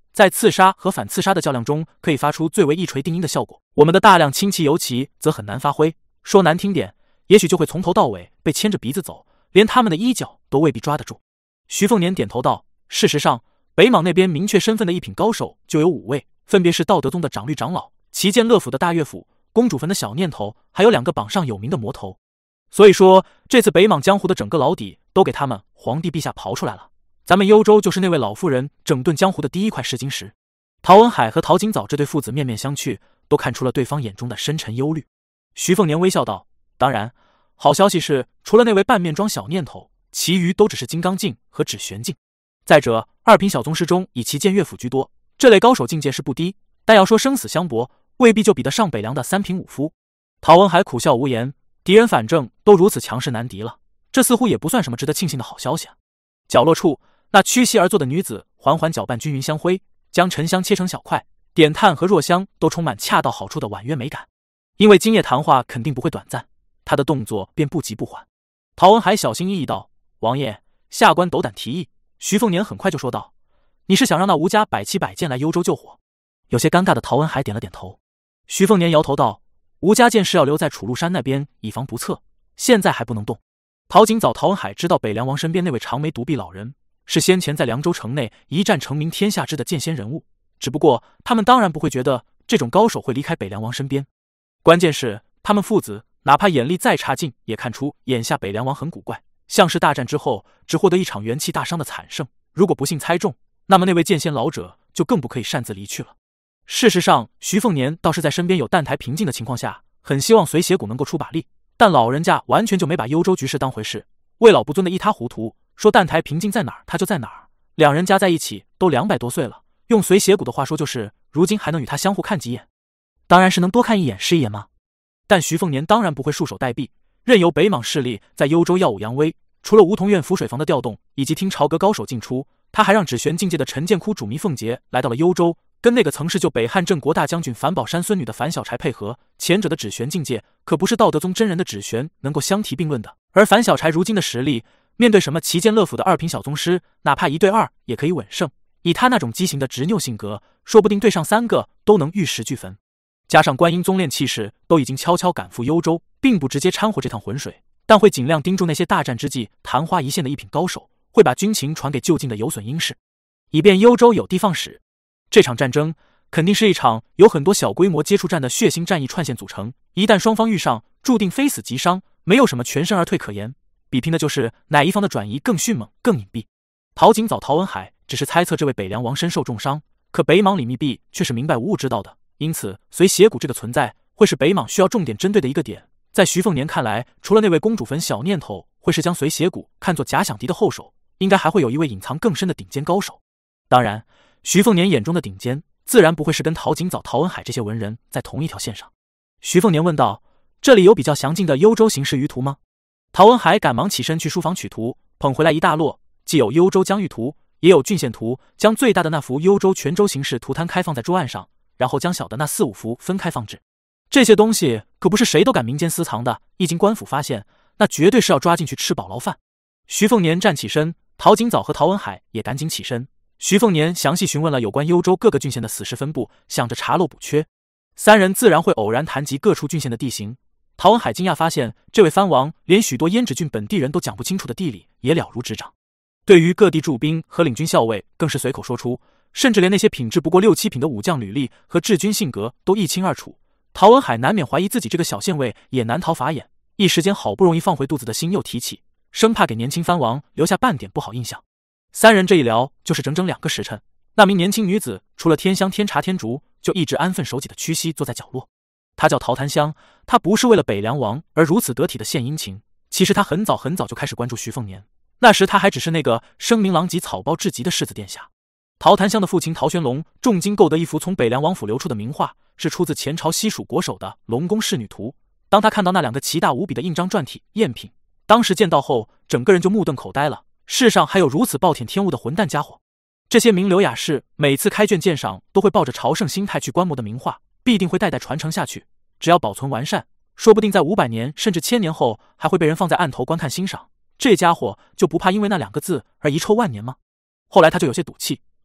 在刺杀和反刺杀的较量中可以发出最为一锤定音的效果，我们的大量轻骑游骑则很难发挥，说难听点，也许就会从头到尾被牵着鼻子走，连他们的衣角都未必抓得住。徐凤年点头道，事实上北莽那边明确身份的一品高手就有五位，分别是道德宗的长律长老、齐剑乐府的大岳府、公主坟的小念头，还有两个榜上有名的魔头。所以说这次北莽江湖的整个老底都给他们皇帝陛下刨出来了，咱们幽州就是那位老妇人整顿江湖的第一块试金石。陶文海和陶景早这对父子面面相觑，都看出了对方眼中的深沉忧虑。徐凤年微笑道，当然，好消息是除了那位半面装小念头，其余都只是金刚镜和指玄镜。再者，二品小宗师中以其剑乐府居多，这类高手境界是不低，但要说生死相搏，未必就比得上北凉的三品武夫。陶文海苦笑无言，敌人反正都如此强势难敌了，这似乎也不算什么值得庆幸的好消息啊。角落处，那屈膝而坐的女子缓缓搅拌均匀香灰，将沉香切成小块，点炭和若香都充满恰到好处的婉约美感。因为今夜谈话肯定不会短暂，他的动作便不急不缓。陶文海小心翼翼道，王爷，下官斗胆提议。徐凤年很快就说道，你是想让那吴家百骑百剑来幽州救火？有些尴尬的陶文海点了点头。徐凤年摇头道，吴家剑是要留在楚禄山那边以防不测，现在还不能动。陶景早、陶文海知道北凉王身边那位长眉独臂老人是先前在凉州城内一战成名天下知的剑仙人物，只不过他们当然不会觉得这种高手会离开北凉王身边。关键是他们父子哪怕眼力再差劲，也看出眼下北凉王很古怪，像是大战之后只获得一场元气大伤的惨胜，如果不幸猜中，那么那位剑仙老者就更不可以擅自离去了。事实上，徐凤年倒是在身边有弹台平静的情况下，很希望随邪谷能够出把力，但老人家完全就没把幽州局势当回事，魏老不尊的一塌糊涂，说弹台平静在哪儿他就在哪儿。两人加在一起都两百多岁了，用随邪谷的话说就是，如今还能与他相互看几眼？当然是能多看一眼是一眼吗？但徐凤年当然不会束手待毙，任由北莽势力在幽州耀武扬威，除了梧桐院浮水房的调动以及听朝阁高手进出，他还让指玄境界的陈建窟主迷凤杰来到了幽州，跟那个曾是救北汉镇国大将军樊宝山孙女的樊小柴配合，前者的指玄境界可不是道德宗真人的指玄能够相提并论的，而樊小柴如今的实力，面对什么齐剑乐府的二品小宗师，哪怕一对二也可以稳胜，以他那种畸形的执拗性格，说不定对上三个都能玉石俱焚。加上观音宗炼气势都已经悄悄赶赴幽州，并不直接掺和这趟浑水，但会尽量盯住那些大战之际昙花一现的一品高手，会把军情传给就近的有损英士，以便幽州有的放矢。这场战争肯定是一场由很多小规模接触战的血腥战役串线组成，一旦双方遇上，注定非死即伤，没有什么全身而退可言，比拼的就是哪一方的转移更迅猛更隐蔽。陶景早、陶文海只是猜测这位北凉王身受重伤，可北莽李密弼却是明白无误知道的，因此随邪谷这个存在会是北莽需要重点针对的一个点。在徐凤年看来，除了那位公主坟小念头会是将随邪谷看作假想敌的后手，应该还会有一位隐藏更深的顶尖高手。当然，徐凤年眼中的顶尖自然不会是跟陶景早、陶文海这些文人在同一条线上。徐凤年问道，这里有比较详尽的幽州形势舆图吗？陶文海赶忙起身去书房取图，捧回来一大摞，既有幽州疆域图，也有郡县图，将最大的那幅幽州全州形势图摊开放在桌案上，然后将小的那四五幅分开放置。这些东西可不是谁都敢民间私藏的，一经官府发现，那绝对是要抓进去吃饱牢饭。徐凤年站起身，陶景早和陶文海也赶紧起身。徐凤年详细询问了有关幽州各个郡县的死尸分布，想着查漏补缺。三人自然会偶然谈及各处郡县的地形。陶文海惊讶发现，这位藩王连许多胭脂郡本地人都讲不清楚的地理也了如指掌。对于各地驻兵和领军校尉，更是随口说出，甚至连那些品质不过六七品的武将履历和治军性格都一清二楚。陶文海难免怀疑自己这个小县尉也难逃法眼，一时间好不容易放回肚子的心又提起，生怕给年轻藩王留下半点不好印象。三人这一聊就是整整两个时辰，那名年轻女子除了添香添茶添烛，就一直安分守己的屈膝坐在角落。她叫陶檀香，她不是为了北凉王而如此得体的献殷勤，其实她很早很早就开始关注徐凤年，那时她还只是那个声名狼藉草包至极的世子殿下。陶檀香的父亲陶玄龙重金购得一幅从北凉王府流出的名画，是出自前朝西蜀国手的《龙宫仕女图》。当他看到那两个奇大无比的印章篆体赝品，当时见到后，整个人就目瞪口呆了。世上还有如此暴殄天物的混蛋家伙！这些名流雅士每次开卷鉴赏，都会抱着朝圣心态去观摩的名画，必定会代代传承下去。只要保存完善，说不定在五百年甚至千年后，还会被人放在案头观看欣赏。这家伙就不怕因为那两个字而遗臭万年吗？后来他就有些赌气。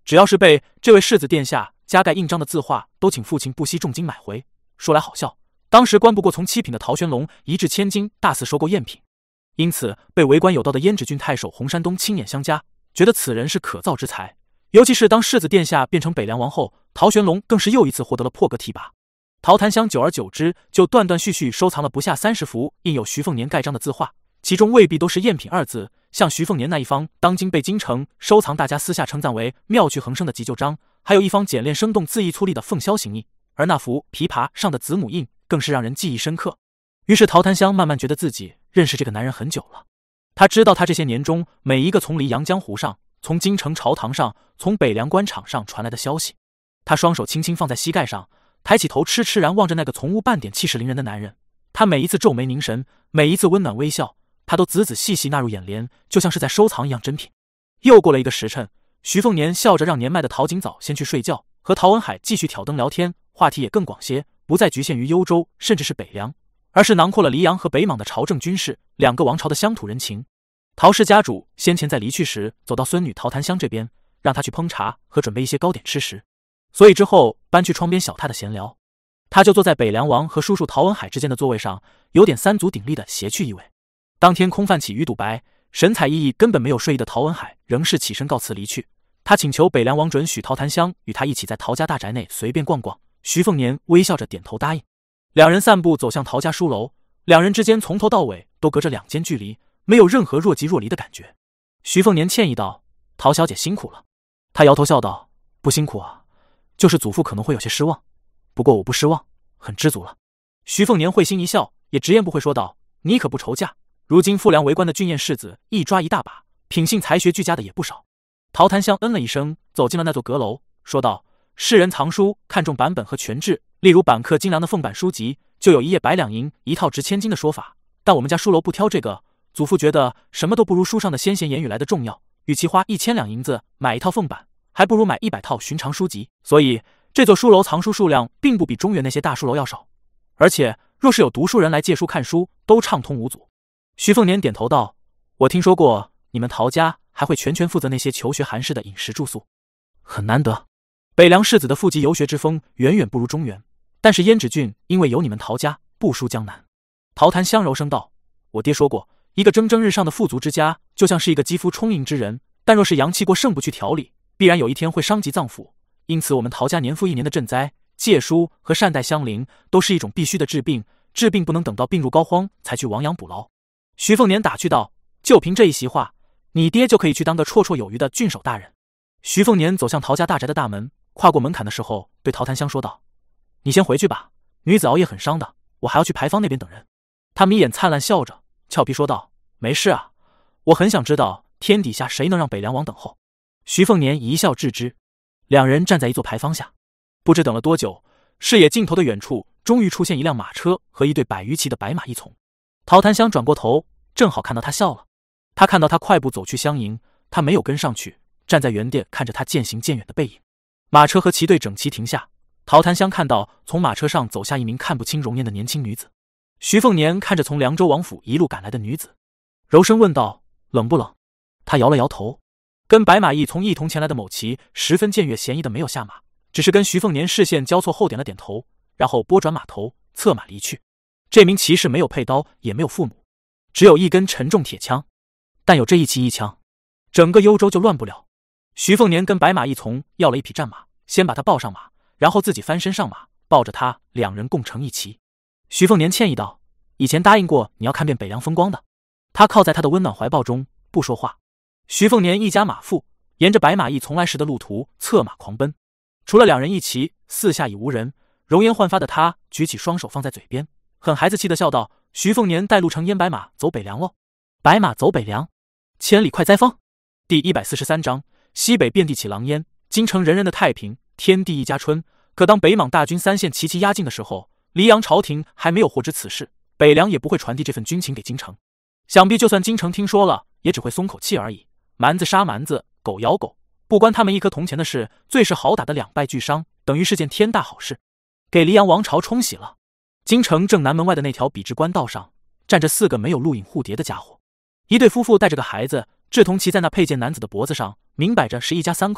只要是被这位世子殿下加盖印章的字画，都请父亲不惜重金买回。说来好笑，当时关不过从七品的陶玄龙一掷千金大肆收购赝品，因此被为官有道的胭脂郡太守洪山东亲眼相加，觉得此人是可造之才。尤其是当世子殿下变成北凉王后，陶玄龙更是又一次获得了破格提拔。陶檀香久而久之就断断续续收藏了不下三十幅印有徐凤年盖章的字画，其中未必都是赝品二字，像徐凤年那一方当今被京城收藏大家私下称赞为妙趣横生的急救章，还有一方简练生动恣意粗粝的凤箫形印，而那幅琵琶上的子母印更是让人记忆深刻。于是陶檀香慢慢觉得自己认识这个男人很久了，他知道他这些年中每一个从黎阳江湖上，从京城朝堂上，从北凉官场上传来的消息。他双手轻轻放在膝盖上，抬起头痴痴然望着那个从无半点气势凌人的男人。他每一次皱眉凝神，每一次温暖微笑，他都仔仔细细纳入眼帘，就像是在收藏一样珍品。又过了一个时辰，徐凤年笑着让年迈的陶景早先去睡觉，和陶文海继续挑灯聊天，话题也更广些，不再局限于幽州甚至是北凉，而是囊括了黎阳和北莽的朝政军事，两个王朝的乡土人情。陶氏家主先前在离去时走到孙女陶檀香这边，让她去烹茶和准备一些糕点吃食，所以之后搬去窗边小榻的闲聊。他就坐在北凉王和叔叔陶文海之间的座位上，有点三足鼎立的谐趣意味。当天空泛起鱼肚白，神采奕奕根本没有睡意的陶文海仍是起身告辞离去。他请求北凉王准许陶檀香与他一起在陶家大宅内随便逛逛，徐凤年微笑着点头答应。两人散步走向陶家书楼，两人之间从头到尾都隔着两间距离，没有任何若即若离的感觉。徐凤年歉意道：陶小姐辛苦了。他摇头笑道：不辛苦啊，就是祖父可能会有些失望，不过我不失望，很知足了。徐凤年会心一笑，也直言不讳说道：你可不愁嫁，如今傅良为官的俊彦世子一抓一大把，品性才学俱佳的也不少。陶檀香嗯了一声，走进了那座阁楼，说道：世人藏书看重版本和全志，例如版刻精良的凤版书籍，就有一页百两银，一套值千金的说法，但我们家书楼不挑这个，祖父觉得什么都不如书上的先贤言语来的重要，与其花一千两银子买一套凤版，还不如买一百套寻常书籍，所以这座书楼藏书数量并不比中原那些大书楼要少，而且若是有读书人来借书看书，都畅通无阻。徐凤年点头道：我听说过你们陶家还会全权负责那些求学寒士的饮食住宿，很难得。北凉士子的富集游学之风远远不如中原，但是胭脂郡因为有你们陶家，不输江南。陶檀香柔声道：我爹说过，一个蒸蒸日上的富足之家，就像是一个肌肤充盈之人，但若是阳气过盛不去调理，必然有一天会伤及脏腑。因此我们陶家年复一年的赈灾、借书和善待乡邻，都是一种必须的治病，治病不能等到病入膏肓才去亡羊补牢。徐凤年打趣道：就凭这一席话，你爹就可以去当个绰绰有余的郡守大人。徐凤年走向陶家大宅的大门，跨过门槛的时候对陶檀香说道：你先回去吧，女子熬夜很伤的，我还要去牌坊那边等人。他眯眼灿烂笑着，俏皮说道：没事啊，我很想知道天底下谁能让北凉王等候。徐凤年一笑置之。两人站在一座牌坊下，不知等了多久，视野尽头的远处终于出现一辆马车和一对百余骑的白马一从。陶檀香转过头，正好看到他笑了。他看到他快步走去相迎，他没有跟上去，站在原地看着他渐行渐远的背影。马车和骑队整齐停下，陶檀香看到从马车上走下一名看不清容颜的年轻女子。徐凤年看着从凉州王府一路赶来的女子，柔声问道：冷不冷？他摇了摇头。跟白马一从一同前来的某骑十分僭越嫌疑的没有下马，只是跟徐凤年视线交错后点了点头，然后拨转马头策马离去。这名骑士没有佩刀，也没有父母，只有一根沉重铁枪，但有这一骑一枪，整个幽州就乱不了。徐凤年跟白马一从要了一匹战马，先把他抱上马，然后自己翻身上马，抱着他，两人共乘一骑。徐凤年歉意道：以前答应过你要看遍北凉风光的。他靠在他的温暖怀抱中不说话。徐凤年一家马腹沿着白马驿从来时的路途策马狂奔，除了两人一骑，四下已无人。容颜焕发的他举起双手放在嘴边，很孩子气的笑道：徐凤年带路乘烟白马走北凉喽。白马走北凉，千里快哉风。第一百四十三章，西北遍地起狼烟，京城人人的太平，天地一家春。可当北莽大军三线齐齐压境的时候，黎阳朝廷还没有获知此事，北凉也不会传递这份军情给京城。想必就算京城听说了，也只会松口气而已。蛮子杀蛮子，狗咬狗，不关他们一颗铜钱的事，最是好打的两败俱伤，等于是件天大好事，给黎阳王朝冲喜了。京城正南门外的那条笔直官道上，站着四个没有录影护蝶的家伙，一对夫妇带着个孩子，志同骑在那佩剑男子的脖子上，明摆着是一家三口。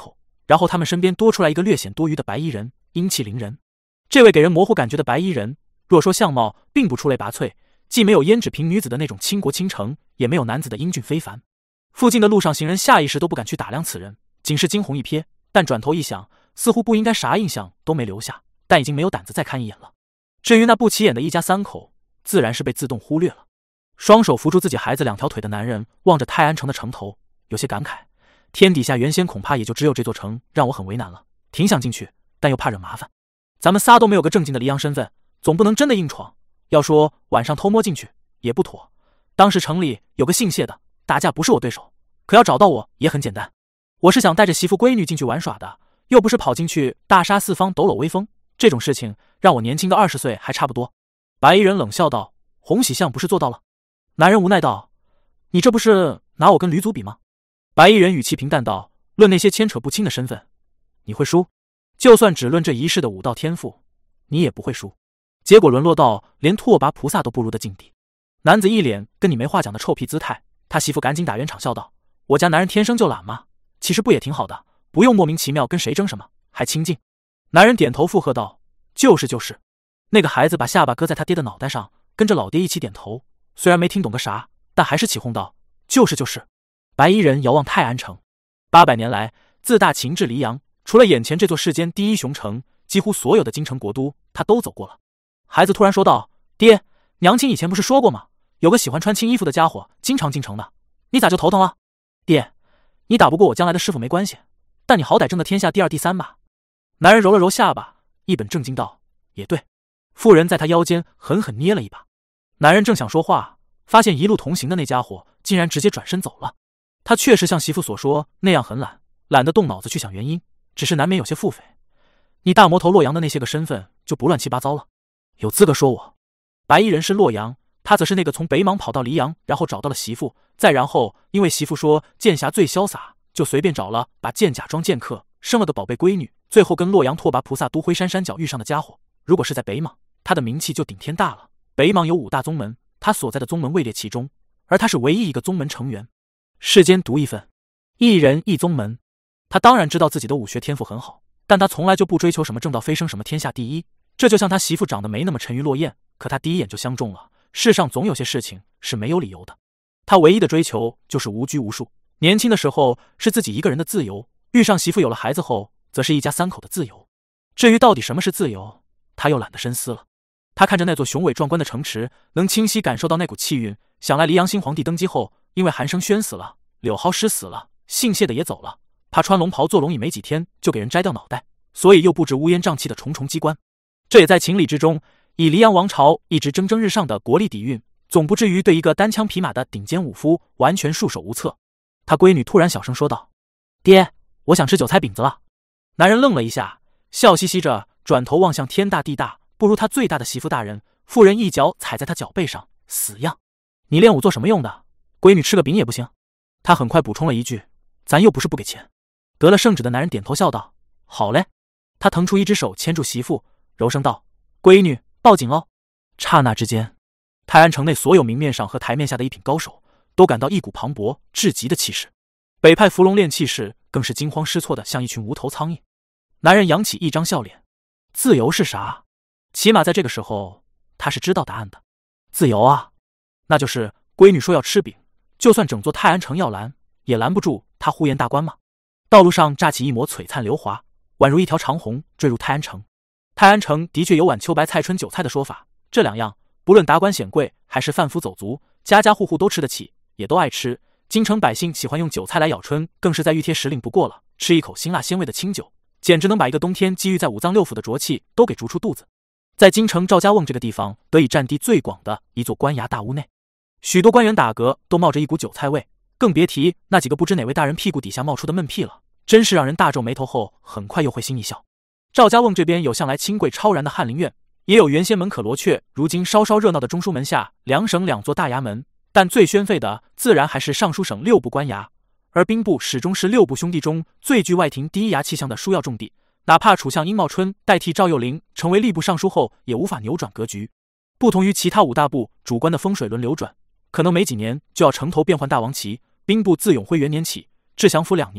然后他们身边多出来一个略显多余的白衣人，英气凌人。这位给人模糊感觉的白衣人，若说相貌并不出类拔萃，既没有胭脂瓶女子的那种倾国倾城，也没有男子的英俊非凡。附近的路上行人下意识都不敢去打量此人，仅是惊鸿一瞥，但转头一想，似乎不应该啥印象都没留下，但已经没有胆子再看一眼了。至于那不起眼的一家三口，自然是被自动忽略了。双手扶住自己孩子两条腿的男人望着泰安城的城头，有些感慨，天底下原先恐怕也就只有这座城让我很为难了，挺想进去，但又怕惹麻烦。咱们仨都没有个正经的黎阳身份，总不能真的硬闯，要说晚上偷摸进去也不妥。当时城里有个姓谢的，打架不是我对手，可要找到我也很简单。我是想带着媳妇闺女进去玩耍的，又不是跑进去大杀四方抖搂威风，这种事情让我年轻个二十岁还差不多。白衣人冷笑道，洪喜相不是做到了？男人无奈道，你这不是拿我跟吕祖比吗？白衣人语气平淡道，论那些牵扯不清的身份，你会输，就算只论这一世的武道天赋，你也不会输。结果沦落到连拓跋菩萨都不如的境地。男子一脸跟你没话讲的臭屁姿态，他媳妇赶紧打圆场笑道，我家男人天生就懒嘛，其实不也挺好的，不用莫名其妙跟谁争什么，还亲近。男人点头附和道，就是就是。那个孩子把下巴搁在他爹的脑袋上，跟着老爹一起点头，虽然没听懂个啥，但还是起哄道，就是就是。白衣人遥望泰安城，八百年来自大秦至黎阳，除了眼前这座世间第一雄城，几乎所有的京城国都他都走过了。孩子突然说道，爹，娘亲以前不是说过吗，有个喜欢穿青衣服的家伙经常进城的，你咋就头疼了？爹，你打不过我将来的师傅没关系，但你好歹争得天下第二第三吧。男人揉了揉下巴，一本正经道，也对。妇人在他腰间狠狠捏了一把。男人正想说话，发现一路同行的那家伙竟然直接转身走了。他确实像媳妇所说那样很懒，懒得动脑子去想原因，只是难免有些腹诽。你大魔头洛阳的那些个身份就不乱七八糟了，有资格说我？白衣人是洛阳，他则是那个从北莽跑到黎阳，然后找到了媳妇，再然后因为媳妇说剑侠最潇洒，就随便找了把剑甲装剑客生了的宝贝闺女，最后跟洛阳拓跋菩萨都辉山山脚遇上的家伙。如果是在北莽，他的名气就顶天大了。北莽有五大宗门，他所在的宗门位列其中，而他是唯一一个宗门成员。世间独一份，一人一宗门。他当然知道自己的武学天赋很好，但他从来就不追求什么正道飞升，什么天下第一。这就像他媳妇长得没那么沉鱼落雁，可他第一眼就相中了。世上总有些事情是没有理由的。他唯一的追求就是无拘无束。年轻的时候是自己一个人的自由，遇上媳妇有了孩子后，则是一家三口的自由。至于到底什么是自由，他又懒得深思了。他看着那座雄伟壮观的城池，能清晰感受到那股气韵。想来黎阳新皇帝登基后，因为韩生宣死了，柳浩师死了，姓谢的也走了，怕穿龙袍坐龙椅没几天就给人摘掉脑袋，所以又布置乌烟瘴气的重重机关。这也在情理之中，以黎阳王朝一直蒸蒸日上的国力底蕴，总不至于对一个单枪匹马的顶尖武夫完全束手无策。他闺女突然小声说道，爹，我想吃韭菜饼子了。男人愣了一下，笑嘻嘻着转头望向天大地大不如他最大的媳妇大人。妇人一脚踩在他脚背上，死样，你练武做什么用的？闺女吃个饼也不行？他很快补充了一句，咱又不是不给钱。得了圣旨的男人点头笑道，好嘞。他腾出一只手牵住媳妇，柔声道，闺女报警喽。刹那之间，泰安城内所有明面上和台面下的一品高手都感到一股磅礴至极的气势。北派伏龙练气士更是惊慌失措的像一群无头苍蝇。男人扬起一张笑脸，自由是啥？起码在这个时候他是知道答案的。自由啊，那就是闺女说要吃饼，就算整座泰安城要拦也拦不住他呼延大关嘛。道路上炸起一抹璀璨流华，宛如一条长虹坠入泰安城。泰安城的确有晚秋白菜春韭菜的说法，这两样不论达官显贵还是贩夫走卒，家家户户都吃得起，也都爱吃。京城百姓喜欢用韭菜来咬春，更是再御贴时令不过了，吃一口辛辣鲜味的清酒，简直能把一个冬天积郁在五脏六腑的浊气都给逐出肚子。在京城赵家瓮这个地方，得以占地最广的一座官衙大屋内，许多官员打嗝都冒着一股韭菜味，更别提那几个不知哪位大人屁股底下冒出的闷屁了，真是让人大皱眉头后很快又会心一笑。赵家瓮这边有向来清贵超然的翰林院，也有原先门可罗雀，如今稍稍热闹的中书门下两省两座大衙门，但最宣沸的自然还是尚书省六部官衙，而兵部始终是六部兄弟中最具外廷第一衙气象的枢要重地。哪怕楚相殷茂春代替赵幼龄成为吏部尚书后，也无法扭转格局。不同于其他五大部主官的风水轮流转，可能没几年就要城头变换大王旗。兵部自永徽元年起，至享府两年，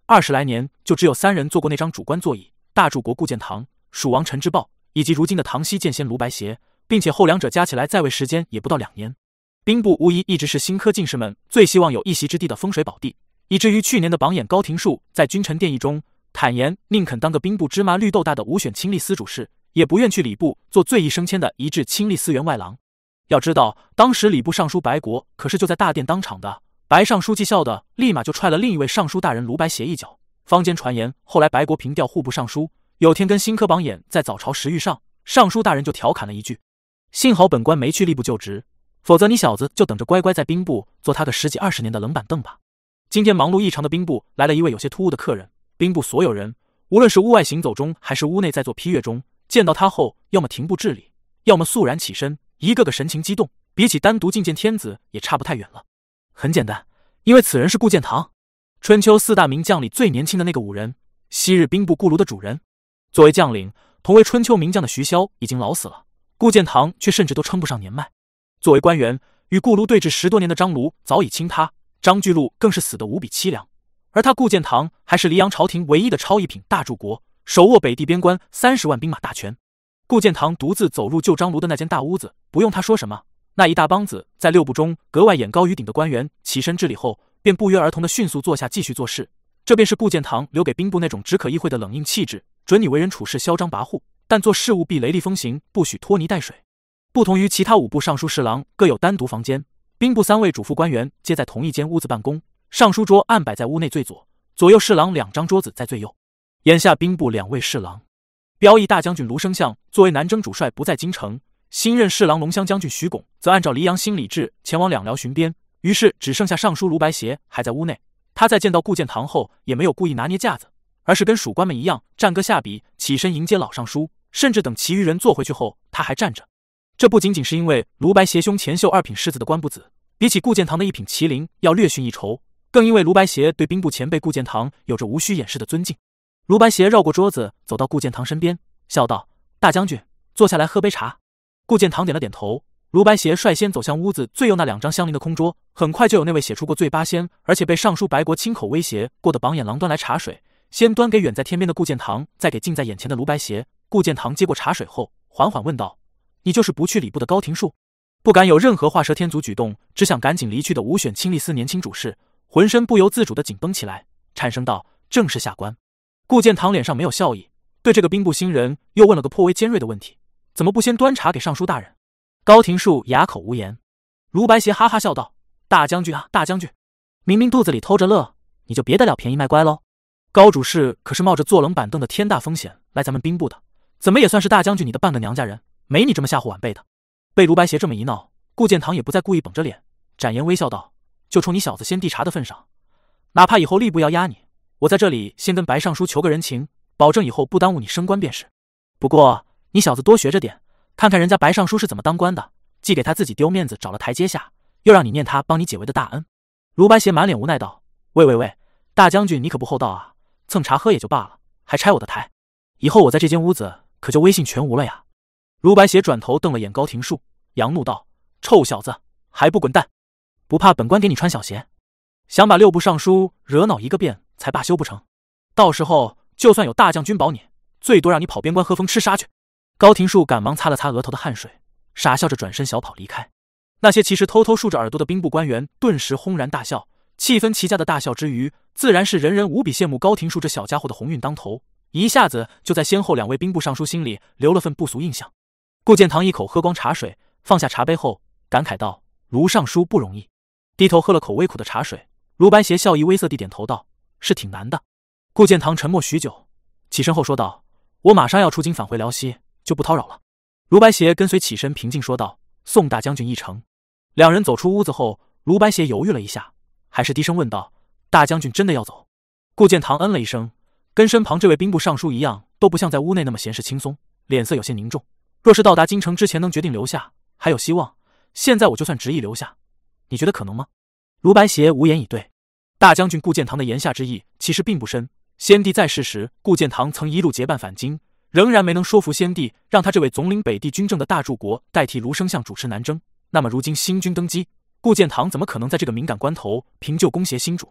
二十来年就只有三人坐过那张主官座椅：大柱国顾建堂、蜀王陈之豹，以及如今的唐西剑仙卢白邪，并且后两者加起来在位时间也不到两年。兵部无疑一直是新科进士们最希望有一席之地的风水宝地，以至于去年的榜眼高廷树在君臣殿议中坦言，宁肯当个兵部芝麻绿豆大的五选亲吏司主事，也不愿去礼部做最易升迁的一制亲吏司员外郎。要知道，当时礼部尚书白国可是就在大殿当场的，白尚书记笑的立马就踹了另一位尚书大人卢白邪一脚。坊间传言，后来白国平调户部尚书，有天跟新科榜眼在早朝时遇上，尚书大人就调侃了一句：幸好本官没去吏部就职，否则你小子就等着乖乖在兵部坐他个十几二十年的冷板凳吧。今天忙碌异常的兵部来了一位有些突兀的客人，兵部所有人无论是屋外行走中还是屋内在做批阅中，见到他后要么停步致礼，要么肃然起身，一个个神情激动，比起单独觐见天子也差不太远了。很简单，因为此人是顾建堂，春秋四大名将里最年轻的那个五人，昔日兵部顾庐的主人。作为将领，同为春秋名将的徐骁已经老死了，顾建堂却甚至都称不上年迈。作为官员，与顾庐对峙十多年的张庐早已倾塌，张巨鹿更是死得无比凄凉，而他顾建堂还是黎阳朝廷唯一的超一品大柱国，手握北地边关三十万兵马大权。顾建堂独自走入救张庐的那间大屋子，不用他说什么，那一大帮子在六部中格外眼高于顶的官员起身致礼后，便不约而同地迅速坐下继续做事。这便是顾建堂留给兵部那种只可意会的冷硬气质，准你为人处事嚣张跋扈，但做事务必雷厉风行，不许拖泥带水。不同于其他五部尚书侍郎各有单独房间，兵部三位主副官员皆在同一间屋子办公，尚书桌案摆在屋内最左，左右侍郎两张桌子在最右。眼下兵部两位侍郎，标议大将军卢生相作为南征主帅不在京城，新任侍郎龙骧将军徐拱则按照黎阳新礼制前往两辽巡边，于是只剩下尚书卢白邪还在屋内。他在见到顾建堂后也没有故意拿捏架子，而是跟属官们一样战歌下笔，起身迎接老尚书，甚至等其余人坐回去后他还站着。这不仅仅是因为卢白邪兄前秀二品世子的官不子比起顾建堂的一品麒麟要略逊一筹，更因为卢白邪对兵部前辈顾建堂有着无需掩饰的尊敬。卢白邪绕过桌子走到顾建堂身边，笑道：大将军，坐下来喝杯茶。顾建堂点了点头。卢白邪率先走向屋子最右那两张相邻的空桌，很快就有那位写出过醉八仙而且被尚书白国亲口威胁过的榜眼郎端来茶水，先端给远在天边的顾建堂，再给近在眼前的卢白邪。顾建堂接过茶水后缓缓问道：你就是不去礼部的高廷树？不敢有任何画蛇添足举动，只想赶紧离去的五选亲吏司年轻主事，浑身不由自主地紧绷起来，颤声道：正是下官。顾建堂脸上没有笑意，对这个兵部新人又问了个颇为尖锐的问题：怎么不先端茶给尚书大人？高廷树哑口无言。卢白邪哈哈笑道：大将军啊，大将军，明明肚子里偷着乐，你就别得了便宜卖乖喽。高主事可是冒着坐冷板凳的天大风险来咱们兵部的，怎么也算是大将军你的半个娘家人，没你这么吓唬晚辈的。被卢白邪这么一闹，顾建堂也不再故意绷着脸，展颜微笑道：就冲你小子先递茶的份上，哪怕以后吏部要压你，我在这里先跟白尚书求个人情，保证以后不耽误你升官便是。不过你小子多学着点，看看人家白尚书是怎么当官的，既给他自己丢面子找了台阶下，又让你念他帮你解围的大恩。卢白邪满脸无奈道：喂喂喂，大将军你可不厚道啊，蹭茶喝也就罢了，还拆我的台，以后我在这间屋子可就威信全无了呀。卢白邪转头瞪了眼高廷树，扬怒道：臭小子，还不滚蛋！不怕本官给你穿小鞋？想把六部尚书惹恼一个遍才罢休不成？到时候就算有大将军保你，最多让你跑边关喝风吃沙去。高廷树赶忙擦了擦额头的汗水，傻笑着转身小跑离开。那些其实偷偷竖着耳朵的兵部官员顿时轰然大笑，气氛齐佳的大笑之余，自然是人人无比羡慕高廷树这小家伙的鸿运当头，一下子就在先后两位兵部尚书心里留了份不俗印象。顾建堂一口喝光茶水，放下茶杯后感慨道：卢尚书不容易。低头喝了口微苦的茶水，卢白邪笑意微涩地点头道：是挺难的。顾建堂沉默许久，起身后说道：我马上要出京返回辽西，就不叨扰了。卢白邪跟随起身平静说道：送大将军一程。两人走出屋子后，卢白邪犹豫了一下，还是低声问道：大将军真的要走？顾建堂嗯了一声，跟身旁这位兵部尚书一样，都不像在屋内那么闲适轻松，脸色有些凝重。若是到达京城之前能决定留下，还有希望，现在我就算执意留下，你觉得可能吗？卢白邪无言以对。大将军顾建堂的言下之意其实并不深，先帝在世时，顾建堂曾一路结伴返京，仍然没能说服先帝让他这位总领北地军政的大柱国代替卢生相主持南征。那么如今新君登基，顾建堂怎么可能在这个敏感关头凭旧攻挟新主？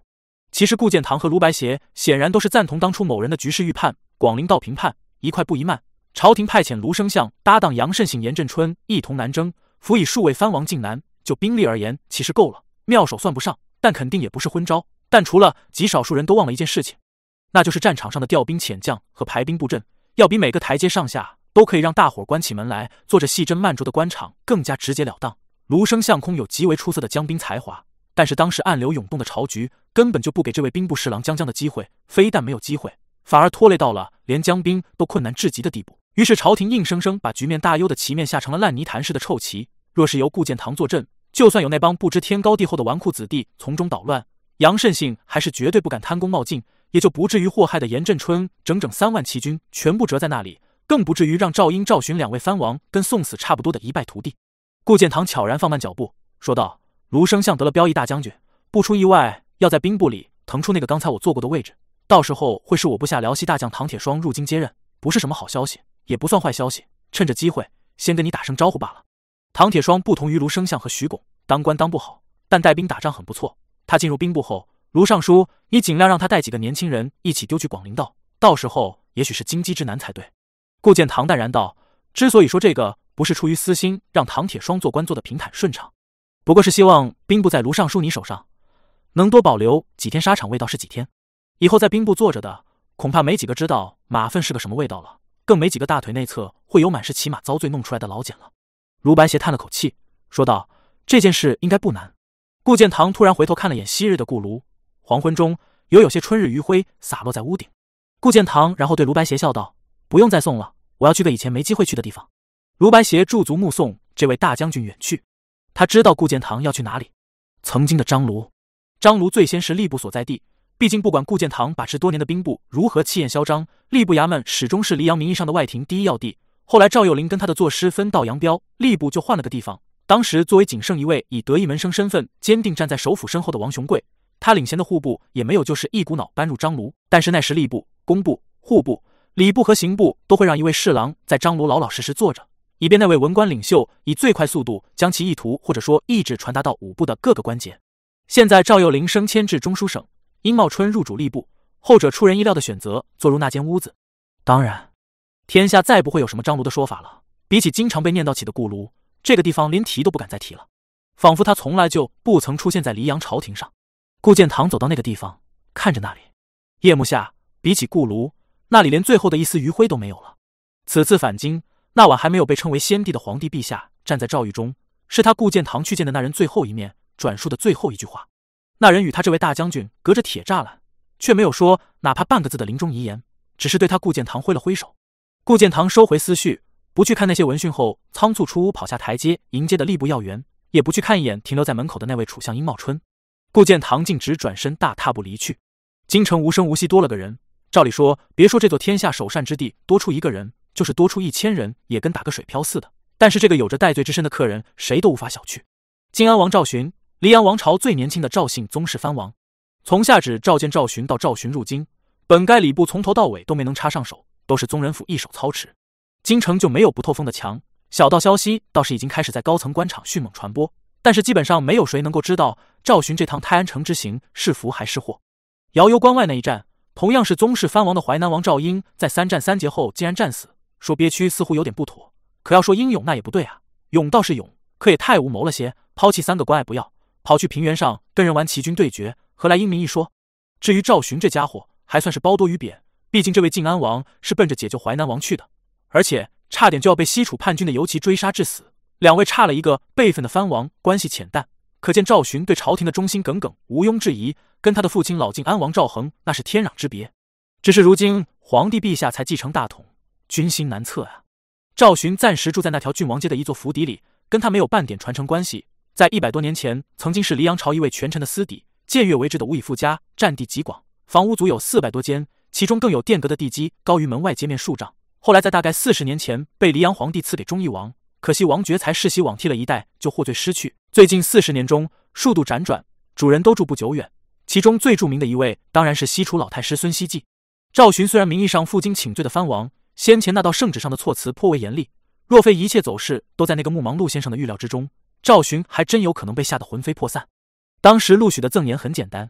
其实顾建堂和卢白协显然都是赞同当初某人的局势预判，广陵道评判一快不一慢，朝廷派遣卢生相搭档杨慎信、严振春一同南征，辅以数位藩王进南。就兵力而言，其实够了，妙手算不上，但肯定也不是昏招。但除了极少数人都忘了一件事情，那就是战场上的调兵遣将和排兵布阵，要比每个台阶上下都可以让大伙关起门来做着细斟慢酌的官场更加直截了当。卢生相空有极为出色的将兵才华，但是当时暗流涌动的朝局根本就不给这位兵部侍郎将将的机会，非但没有机会，反而拖累到了连将兵都困难至极的地步。于是朝廷硬生生把局面大优的棋面下成了烂泥潭式的臭棋。若是由顾建堂坐镇，就算有那帮不知天高地厚的纨绔子弟从中捣乱，杨慎信还是绝对不敢贪功冒进，也就不至于祸害的严振春整整三万骑军全部折在那里，更不至于让赵英、赵寻两位藩王跟送死差不多的一败涂地。顾建堂悄然放慢脚步，说道：“卢生相得了标议大将军，不出意外，要在兵部里腾出那个刚才我坐过的位置，到时候会是我部下辽西大将唐铁霜入京接任，不是什么好消息，也不算坏消息，趁着机会先跟你打声招呼罢了。”唐铁霜不同于卢生相和徐拱，当官当不好，但带兵打仗很不错。他进入兵部后，卢尚书，你尽量让他带几个年轻人一起丢去广陵道，到时候也许是荆棘之难才对。顾建堂淡然道：“之所以说这个，不是出于私心让唐铁霜做官做得平坦顺畅，不过是希望兵部在卢尚书你手上能多保留几天沙场味道是几天。以后在兵部坐着的，恐怕没几个知道马粪是个什么味道了，更没几个大腿内侧会有满是骑马遭罪弄出来的老茧了。”卢白协叹了口气，说道：“这件事应该不难。”顾建堂突然回头看了眼昔日的顾庐，黄昏中犹有些春日余晖洒落在屋顶。顾建堂然后对卢白协笑道：“不用再送了，我要去个以前没机会去的地方。”卢白协驻足目送这位大将军远去。他知道顾建堂要去哪里，曾经的张庐。张庐最先是吏部所在地，毕竟不管顾建堂把持多年的兵部如何气焰嚣张，吏部衙门始终是黎阳名义上的外廷第一要地。后来赵有龄跟他的作师分道扬镳，吏部就换了个地方。当时作为仅剩一位以得意门生身份坚定站在首辅身后的王雄贵，他领衔的户部也没有就是一股脑搬入张庐。但是那时吏部、工部、户部、礼部和刑部都会让一位侍郎在张庐老老实实坐着，以便那位文官领袖以最快速度将其意图或者说意志传达到五部的各个关节。现在赵有龄升迁至中书省，殷茂春入主吏部，后者出人意料的选择坐入那间屋子。当然天下再不会有什么张庐的说法了，比起经常被念叨起的顾庐，这个地方连提都不敢再提了，仿佛他从来就不曾出现在黎阳朝廷上。顾建堂走到那个地方，看着那里，夜幕下比起顾庐，那里连最后的一丝余晖都没有了。此次返京，那晚还没有被称为先帝的皇帝陛下站在诏狱中，是他顾建堂去见的那人最后一面转述的最后一句话。那人与他这位大将军隔着铁栅栏，却没有说哪怕半个字的临终遗言，只是对他顾建堂挥了挥手。顾建堂收回思绪，不去看那些闻讯后仓促出屋跑下台阶迎接的吏部要员，也不去看一眼停留在门口的那位楚相殷茂春。顾建堂径直转身大踏步离去。京城无声无息多了个人，照理说别说这座天下首善之地多出一个人，就是多出一千人也跟打个水漂似的，但是这个有着戴罪之身的客人谁都无法小觑。晋安王赵寻，黎阳王朝最年轻的赵姓宗室藩王，从下旨召见赵寻到赵寻入京，本该礼部从头到尾都没能插上手，都是宗人府一手操持。京城就没有不透风的墙，小道消息倒是已经开始在高层官场迅猛传播，但是基本上没有谁能够知道赵寻这趟泰安城之行是福还是祸。遥游关外那一战，同样是宗室藩王的淮南王赵英，在三战三捷后竟然战死，说憋屈似乎有点不妥，可要说英勇那也不对啊，勇倒是勇，可也太无谋了些，抛弃三个关爱不要，跑去平原上跟人玩骑军对决，何来英明一说？至于赵寻这家伙，还算是褒多于贬，毕竟这位晋安王是奔着解救淮南王去的，而且差点就要被西楚叛军的游骑追杀致死，两位差了一个辈分的藩王关系浅淡，可见赵寻对朝廷的忠心耿耿，毋庸置疑，跟他的父亲老晋安王赵恒那是天壤之别。只是如今皇帝陛下才继承大统，军心难测啊。赵寻暂时住在那条郡王街的一座府邸里，跟他没有半点传承关系，在一百多年前曾经是黎阳朝一位权臣的私邸，僭越为之的无以复加，占地极广，房屋足有四百多间，其中更有殿阁的地基高于门外街面数丈。后来在大概四十年前被黎阳皇帝赐给忠义王，可惜王爵才世袭罔替了一代就获罪失去。最近四十年中数度辗转，主人都住不久远，其中最著名的一位当然是西楚老太师孙希季。赵寻虽然名义上负荆请罪的藩王，先前那道圣旨上的措辞颇为严厉，若非一切走势都在那个木芒陆先生的预料之中，赵寻还真有可能被吓得魂飞魄散。当时陆许的赠言很简单，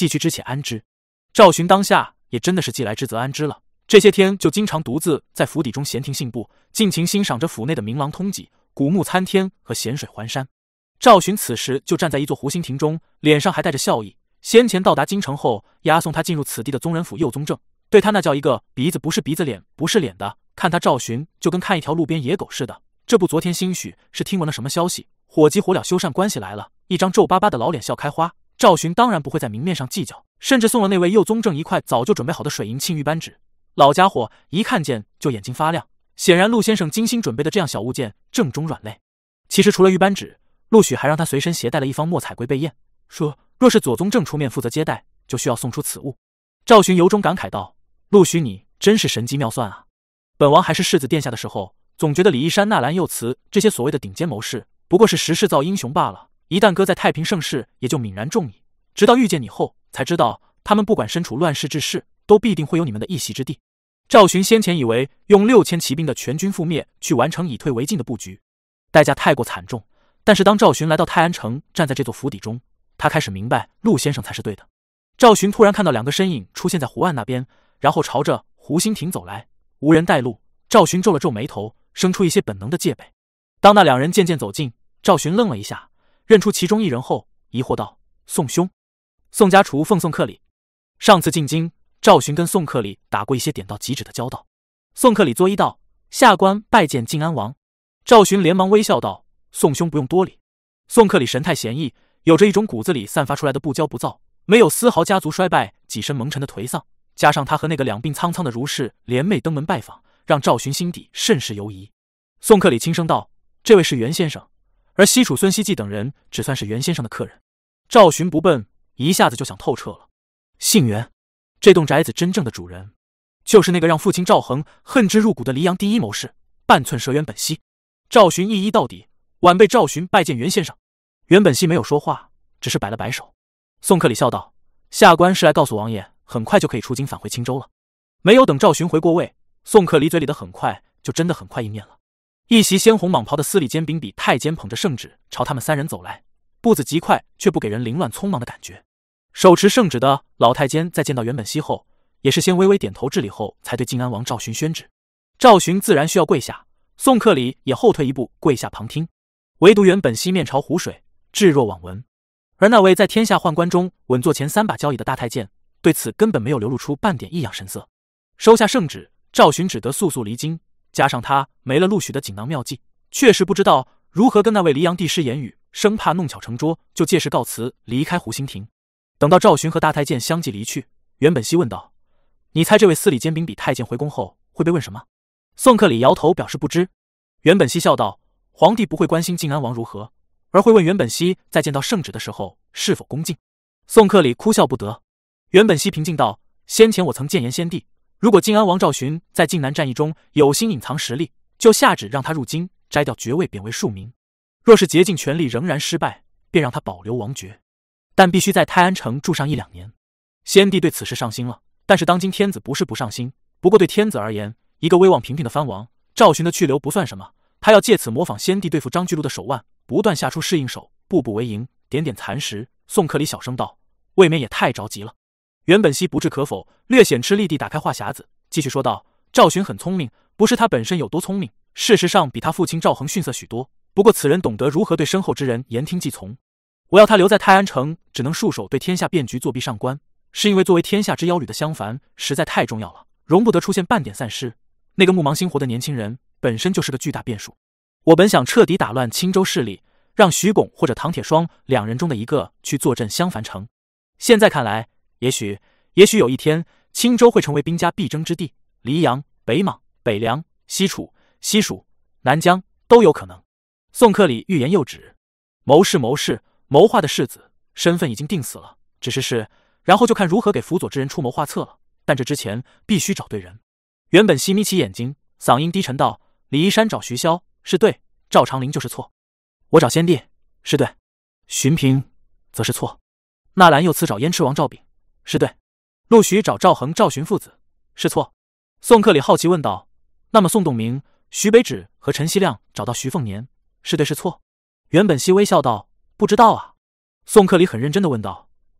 既去之且安之。赵寻当下也真的是既来之则安之了。这些天就经常独自在府邸中闲庭信步，尽情欣赏着府内的明廊通脊、古木参天和咸水环山。赵寻此时就站在一座湖心亭中，脸上还带着笑意。先前到达京城后，押送他进入此地的宗人府右宗正，对他那叫一个鼻子不是鼻子脸不是脸的，看他赵寻就跟看一条路边野狗似的。这不昨天兴许是听闻了什么消息，火急火燎修缮关系来了，一张皱巴巴的老脸笑开花。赵寻当然不会在明面上计较，甚至送了那位右宗正一块早就准备好的水银沁玉扳指。老家伙一看见就眼睛发亮，显然陆先生精心准备的这样小物件正中软肋。其实除了玉扳指，陆许还让他随身携带了一方墨彩龟背砚，说若是左宗正出面负责接待，就需要送出此物。赵寻由衷感慨道：陆许你真是神机妙算啊！本王还是世子殿下的时候，总觉得李义山、纳兰幼慈这些所谓的顶尖谋士不过是时势造英雄罢了，一旦搁在太平盛世也就泯然众矣。直到遇见你后才知道，他们不管身处乱世之势，都必定会有你们的一席之地。赵寻先前以为用六千骑兵的全军覆灭去完成以退为进的布局，代价太过惨重，但是当赵寻来到泰安城，站在这座府邸中，他开始明白陆先生才是对的。赵寻突然看到两个身影出现在湖岸那边，然后朝着湖心亭走来，无人带路。赵寻皱了皱眉头，生出一些本能的戒备。当那两人渐渐走近，赵寻愣了一下，认出其中一人后，疑惑道：宋兄。宋家厨奉宋克里。上次进京，赵寻跟宋克里打过一些点到即止的交道。宋克里作揖道：下官拜见靖安王。赵寻连忙微笑道：宋兄不用多礼。宋克里神态闲逸，有着一种骨子里散发出来的不骄不躁，没有丝毫家族衰败几身蒙尘的颓丧，加上他和那个两鬓苍苍的儒士联袂登门拜访，让赵寻心底甚是犹疑。宋克里轻声道：这位是袁先生，而西楚孙希季等人只算是袁先生的客人。赵寻不笨，一下子就想透彻了。姓袁，这栋宅子真正的主人就是那个让父亲赵恒恨之入骨的黎阳第一谋士半寸蛇袁本溪。赵寻一一到底，晚辈赵寻拜见袁先生。袁本溪没有说话，只是摆了摆手。宋克里笑道：下官是来告诉王爷，很快就可以出京返回青州了。没有等赵寻回过位，宋克里嘴里的很快就真的很快应验了。一袭鲜红蟒袍的司礼监秉笔太监捧着圣旨朝他们三人走来，步子极快，却不给人凌乱匆忙的感觉。手持圣旨的老太监在见到袁本溪后，也是先微微点头致礼后，才对靖安王赵寻宣旨。赵寻自然需要跪下，宋克里也后退一步跪下旁听。唯独袁本溪面朝湖水，置若罔闻。而那位在天下宦官中稳坐前三把交椅的大太监，对此根本没有流露出半点异样神色。收下圣旨，赵寻只得速速离京，加上他没了陆许的锦囊妙计，确实不知道如何跟那位黎阳帝师言语，生怕弄巧成拙，就借势告辞离开湖心亭。等到赵寻和大太监相继离去，袁本溪问道：你猜这位司礼监秉笔太监回宫后会被问什么？宋克里摇头表示不知。袁本溪笑道：皇帝不会关心靖安王如何，而会问袁本溪在见到圣旨的时候是否恭敬。宋克里哭笑不得。袁本溪平静道：先前我曾谏言先帝，如果靖安王赵寻在靖南战役中有心隐藏实力，就下旨让他入京，摘掉爵位，贬为庶民；若是竭尽全力仍然失败，便让他保留王爵，但必须在泰安城住上一两年。先帝对此事上心了，但是当今天子不是不上心，不过对天子而言，一个威望平平的藩王，赵寻的去留不算什么，他要借此模仿先帝对付张居禄的手腕，不断下出适应手，步步为营，点点蚕食。宋克里小声道：未免也太着急了。袁本溪不置可否，略显吃力地打开话匣子，继续说道：赵寻很聪明，不是他本身有多聪明，事实上比他父亲赵恒逊色许多，不过此人懂得如何对身后之人言听计从。我要他留在泰安城，只能束手对天下变局作弊上官，是因为作为天下之妖侣的襄樊实在太重要了，容不得出现半点散失。那个目盲心活的年轻人本身就是个巨大变数。我本想彻底打乱青州势力，让徐拱或者唐铁霜两人中的一个去坐镇襄樊城。现在看来，也许也许有一天青州会成为兵家必争之地，黎阳、北莽、北凉、西楚、西蜀、南疆都有可能。宋克里欲言又止。谋士谋士谋划的世子身份已经定死了，只是是然后就看如何给辅佐之人出谋划策了，但这之前必须找对人。袁本溪眯起眼睛，嗓音低沉道：李义山找徐骁是对，赵长林就是错。我找先帝是对，荀平则是错。纳兰幼慈找燕赤王赵炳是对，陆许找赵恒赵荀父子是错。宋克里好奇问道：那么宋洞明、徐北芷和陈希亮找到徐凤年是对是错？袁本溪微笑道：不知道啊。宋克里很认真地问道：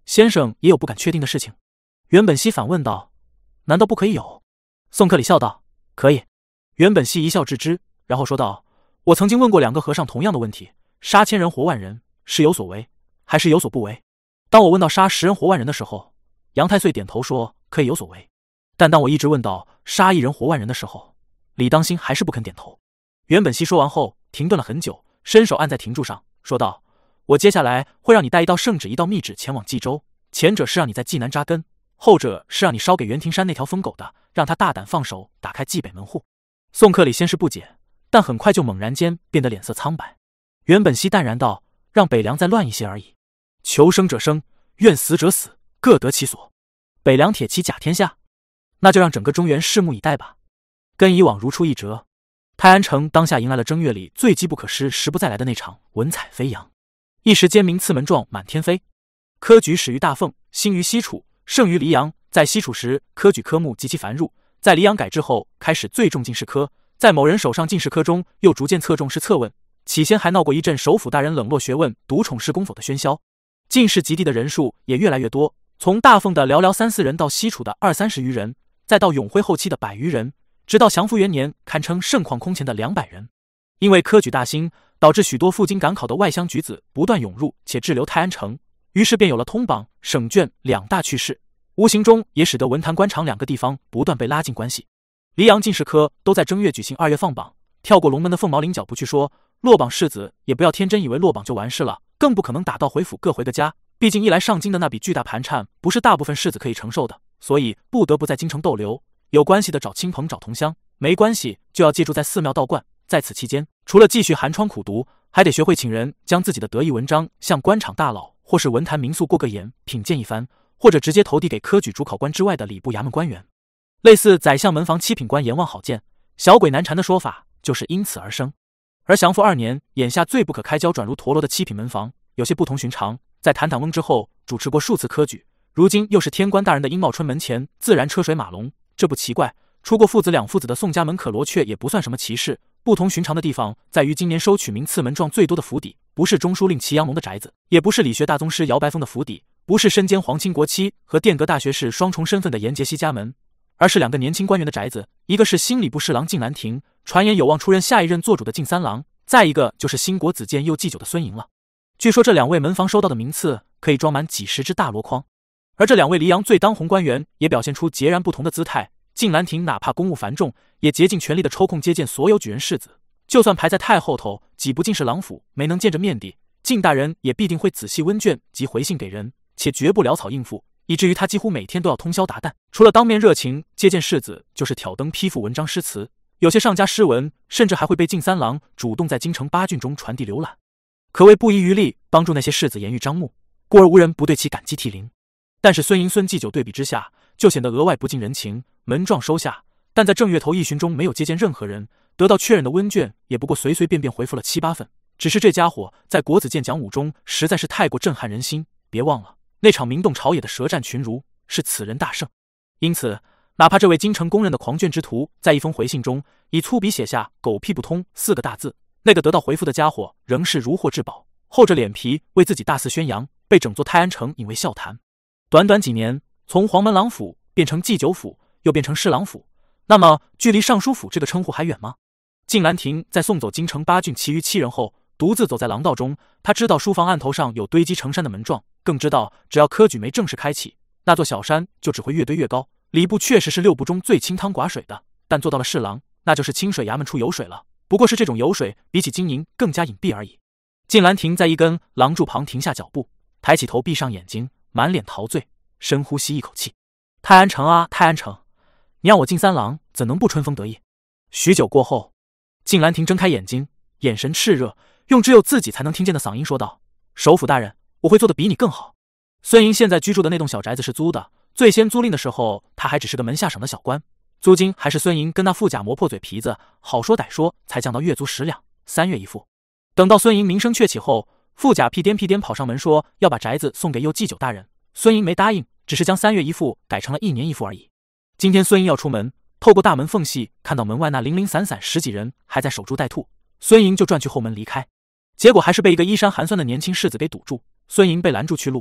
先生也有不敢确定的事情。袁本熙反问道：难道不可以有？宋克里笑道：可以。袁本熙一笑置之，然后说道：我曾经问过两个和尚同样的问题，杀千人活万人是有所为还是有所不为？当我问到杀十人活万人的时候，杨太岁点头说可以有所为，但当我一直问到杀一人活万人的时候，李当心还是不肯点头。袁本熙说完后停顿了很久，伸手按在停柱上，说道：我接下来会让你带一道圣旨一道密旨前往冀州，前者是让你在冀南扎根，后者是让你烧给袁庭山那条疯狗的，让他大胆放手打开冀北门户。宋克里先是不解，但很快就猛然间变得脸色苍白。袁本熙淡然道：让北凉再乱一些而已，求生者生，愿死者死，各得其所。北凉铁骑甲天下，那就让整个中原拭目以待吧。跟以往如出一辙，泰安城当下迎来了正月里最机不可失时不再来的那场文采飞扬。一时间名次门状满天飞。科举始于大凤，兴于西楚，盛于黎阳。在西楚时，科举科目极其繁缛；在黎阳改制后，开始最重进士科，在某人手上进士科中，又逐渐侧重是策问。起先还闹过一阵首辅大人冷落学问、独宠是功否的喧嚣，进士及第的人数也越来越多，从大凤的寥寥三四人到西楚的二三十余人，再到永徽后期的百余人，直到祥符元年堪称盛况空前的两百人。因为科举大兴，导致许多赴京赶考的外乡举子不断涌入且滞留泰安城，于是便有了通榜、省卷两大趋势，无形中也使得文坛官场两个地方不断被拉近关系。黎阳进士科都在正月举行，二月放榜，跳过龙门的凤毛麟角不去说，落榜士子也不要天真以为落榜就完事了，更不可能打道回府各回个家，毕竟一来上京的那笔巨大盘缠不是大部分士子可以承受的，所以不得不在京城逗留，有关系的找亲朋找同乡，没关系就要借住在寺庙道观。在此期间，除了继续寒窗苦读，还得学会请人将自己的得意文章向官场大佬或是文坛名宿过个眼，品鉴一番，或者直接投递给科举主考官之外的礼部衙门官员。类似宰相门房七品官阎王好见，小鬼难缠的说法就是因此而生。而祥符二年，眼下最不可开交转入陀螺的七品门房有些不同寻常，在坦坦翁之后主持过数次科举，如今又是天官大人的殷茂春门前，自然车水马龙，这不奇怪。出过父子两父子的宋家门可罗却也不算什么奇事，不同寻常的地方在于今年收取名次门状最多的府邸，不是中书令祁阳龙的宅子，也不是理学大宗师姚白峰的府邸，不是身兼皇亲国戚和殿阁大学士双重身份的严杰西家门，而是两个年轻官员的宅子，一个是新礼部侍郎靳兰亭，传言有望出任下一任做主的靳三郎，再一个就是新国子监又祭酒的孙莹了。据说这两位门房收到的名次可以装满几十只大箩筐，而这两位黎阳最当红官员也表现出截然不同的姿态。靳兰亭哪怕公务繁重，也竭尽全力的抽空接见所有举人士子，就算排在太后头挤不进侍郎府，没能见着面的，靳大人也必定会仔细温卷及回信给人，且绝不潦草应付，以至于他几乎每天都要通宵达旦，除了当面热情接见士子，就是挑灯批复文章诗词，有些上佳诗文甚至还会被靳三郎主动在京城八郡中传递浏览，可谓不遗余力帮助那些士子言语张目，故而无人不对其感激涕零。但是孙莹孙祭酒对比之下，就显得额外不近人情，门状收下，但在正月头一旬中没有接见任何人，得到确认的温卷也不过随随便便回复了七八份，只是这家伙在国子监讲武中实在是太过震撼人心，别忘了那场名动朝野的舌战群儒是此人大胜。因此哪怕这位京城公认的狂卷之徒在一封回信中以粗笔写下狗屁不通四个大字，那个得到回复的家伙仍是如获至宝，厚着脸皮为自己大肆宣扬，被整座泰安城引为笑谈。短短几年，从黄门郎府变成祭酒府，又变成侍郎府，那么距离尚书府这个称呼还远吗？靳兰亭在送走京城八郡其余七人后，独自走在廊道中，他知道书房案头上有堆积成山的门状，更知道只要科举没正式开启，那座小山就只会越堆越高。礼部确实是六部中最清汤寡水的，但做到了侍郎，那就是清水衙门出油水了，不过是这种油水比起经营更加隐蔽而已。靳兰亭在一根廊柱旁停下脚步，抬起头，闭上眼睛，满脸陶醉，深呼吸一口气。泰安城啊，泰安城，你让我靳三郎怎能不春风得意？许久过后，靳兰亭睁开眼睛，眼神炽热，用只有自己才能听见的嗓音说道：首府大人，我会做得比你更好。孙莹现在居住的那栋小宅子是租的，最先租赁的时候他还只是个门下省的小官，租金还是孙莹跟那富甲磨破嘴皮子好说歹说才降到月租十两，三月一付。等到孙莹名声鹊起后，富甲屁颠屁颠跑上门说要把宅子送给右祭酒大人，孙莹没答应，只是将三月一付改成了一年一付而已。今天孙莹要出门，透过大门缝隙看到门外那零零散散十几人还在守株待兔，孙莹就转去后门离开，结果还是被一个衣衫寒酸的年轻士子给堵住。孙莹被拦住去路，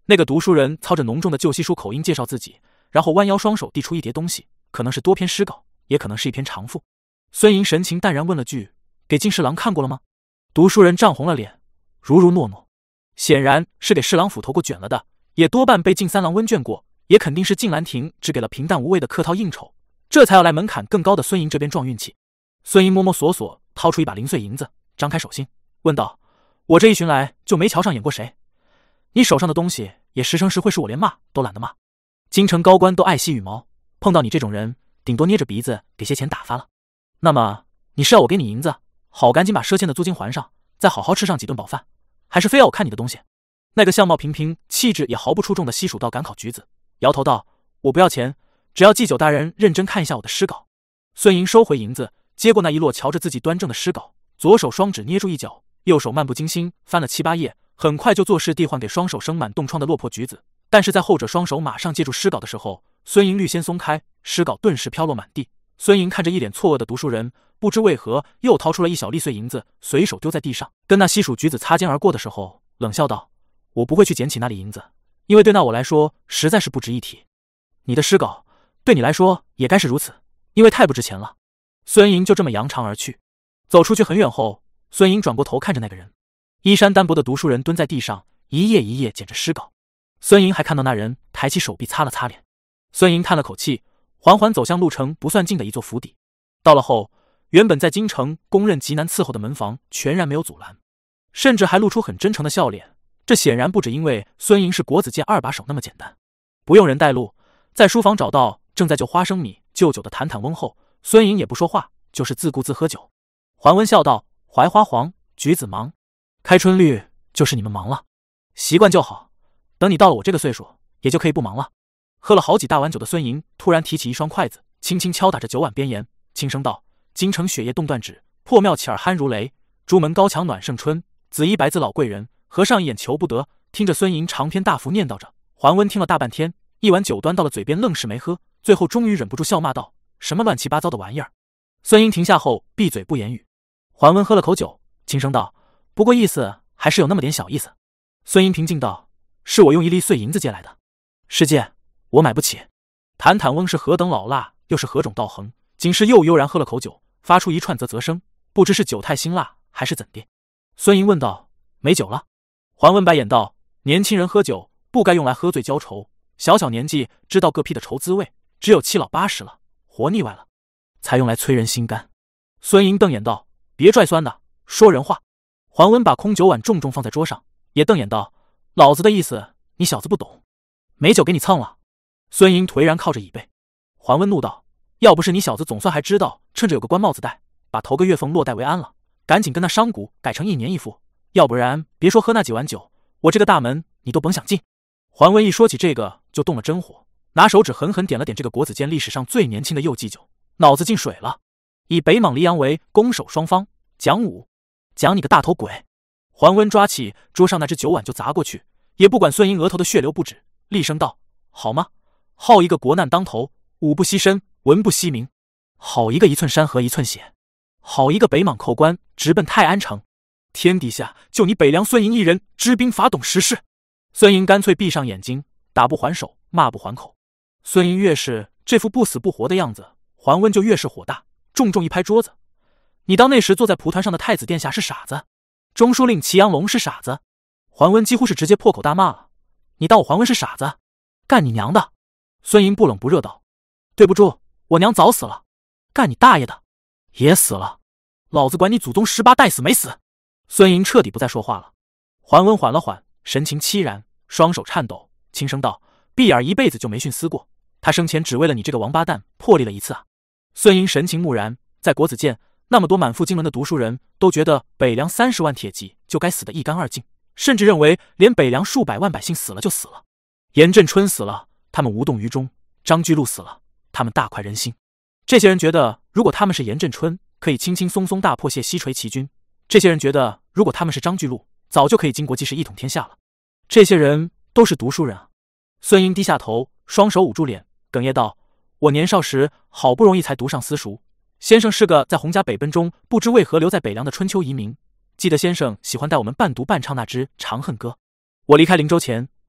那个读书人操着浓重的旧西书口音介绍自己，然后弯腰双手递出一叠东西，可能是多篇诗稿，也可能是一篇长赋。孙莹神情淡然问了句：“给进侍郎看过了吗？”读书人涨红了脸，如如诺诺，显然是给侍郎府头过卷了的，也多半被进三郎温卷过，也肯定是进兰亭只给了平淡无味的客套应酬，这才要来门槛更高的孙莹这边撞运气。孙莹摸摸索索，掏出一把零碎银子，张开手心问道：“我这一巡来就没瞧上眼过谁？你手上的东西也时成时会，是我连骂都懒得骂。京城高官都爱惜羽毛，碰到你这种人，顶多捏着鼻子给些钱打发了。那么你是要我给你银子，好赶紧把赊欠的租金还上，再好好吃上几顿饱饭，还是非要我看你的东西？”那个相貌平平、气质也毫不出众的西蜀道赶考举子摇头道：“我不要钱，只要祭酒大人认真看一下我的诗稿。”孙莹收回银子，接过那一摞瞧着自己端正的诗稿，左手双指捏住一角，右手漫不经心翻了七八页，很快就作势递还给双手生满冻疮的落魄举子。但是在后者双手马上接住诗稿的时候，孙莹律先松开，诗稿顿时飘落满地。孙莹看着一脸错愕的读书人，不知为何又掏出了一小粒碎银子，随手丢在地上，跟那西蜀举子擦肩而过的时候，冷笑道：“我不会去捡起那粒银子，因为对那我来说实在是不值一提。你的诗稿对你来说也该是如此，因为太不值钱了。”孙莹就这么扬长而去。走出去很远后，孙莹转过头看着那个人，衣衫单薄的读书人蹲在地上，一页一页捡着诗稿。孙莹还看到那人抬起手臂擦了擦脸。孙莹叹了口气，缓缓走向路程不算近的一座府邸。到了后，原本在京城公认极难伺候的门房全然没有阻拦，甚至还露出很真诚的笑脸。这显然不只因为孙莹是国子监二把手那么简单。不用人带路，在书房找到正在就花生米就酒的坦坦翁后，孙莹也不说话，就是自顾自喝酒。桓温笑道：“槐花黄，橘子忙，开春绿就是你们忙了，习惯就好，等你到了我这个岁数，也就可以不忙了。”喝了好几大碗酒的孙莹突然提起一双筷子，轻轻敲打着酒碗边沿，轻声道：“京城雪夜冻断指，破庙起耳酣如雷，朱门高墙暖胜春，紫衣白字老贵人，和尚一眼求不得。”听着孙莹长篇大幅念叨着，桓温听了大半天，一碗酒端到了嘴边，愣是没喝，最后终于忍不住笑骂道：“什么乱七八糟的玩意儿！”孙莹停下后闭嘴不言语。桓温喝了口酒，轻声道：“不过意思还是有那么点小意思。”孙莹平静道：“是我用一粒碎银子借来的，是借，我买不起。”坦坦翁是何等老辣，又是何种道行，仅是又悠然喝了口酒，发出一串啧啧声，不知是酒太辛辣还是怎地。孙莹问道：“没酒了？”桓温白眼道：“年轻人喝酒不该用来喝醉浇愁，小小年纪知道各批的愁滋味，只有七老八十了，活腻歪了，才用来催人心肝。”孙莹瞪眼道：“别拽酸的，说人话。”桓温把空酒碗重重放在桌上，也瞪眼道：“老子的意思你小子不懂，没酒给你蹭了。”孙莹颓然靠着椅背。桓温怒道：“要不是你小子总算还知道趁着有个官帽子戴，把头个月俸落袋为安了，赶紧跟那商贾改成一年一付，要不然别说喝那几碗酒，我这个大门你都甭想进。”桓温一说起这个就动了真火，拿手指狠狠点了点这个国子监历史上最年轻的右祭酒，脑子进水了。以北莽黎阳为攻守双方，讲武，讲你个大头鬼！桓温抓起桌上那只酒碗就砸过去，也不管孙莹额头的血流不止，厉声道：“好吗？好一个国难当头，武不惜身，文不惜名，好一个一寸山河一寸血，好一个北莽寇官直奔泰安城，天底下就你北凉孙莹一人知兵法懂时事。”孙莹干脆闭上眼睛，打不还手，骂不还口。孙莹越是这副不死不活的样子，桓温就越是火大，重重一拍桌子：“你当那时坐在蒲团上的太子殿下是傻子，中书令祁阳龙是傻子？”桓温几乎是直接破口大骂了：“你当我桓温是傻子？干你娘的！”孙莹不冷不热道：“对不住，我娘早死了。”“干你大爷的，也死了！老子管你祖宗十八代死没死！”孙莹彻底不再说话了。桓温缓了缓，神情凄然，双手颤抖，轻声道：“碧儿一辈子就没徇私过，他生前只为了你这个王八蛋破例了一次啊！”孙莹神情木然，在国子监那么多满腹经纶的读书人都觉得北凉三十万铁骑就该死得一干二净，甚至认为连北凉数百万百姓死了就死了。严振春死了，他们无动于衷；张居禄死了，他们大快人心。这些人觉得，如果他们是严振春，可以轻轻松松大破谢西垂齐军；这些人觉得，如果他们是张居禄，早就可以经国济事一统天下了。这些人都是读书人啊！孙莹低下头，双手捂住脸，哽咽道：“我年少时好不容易才读上私塾，先生是个在洪家北奔中不知为何留在北凉的春秋移民。记得先生喜欢带我们半读半唱那支《长恨歌》。我离开灵州前，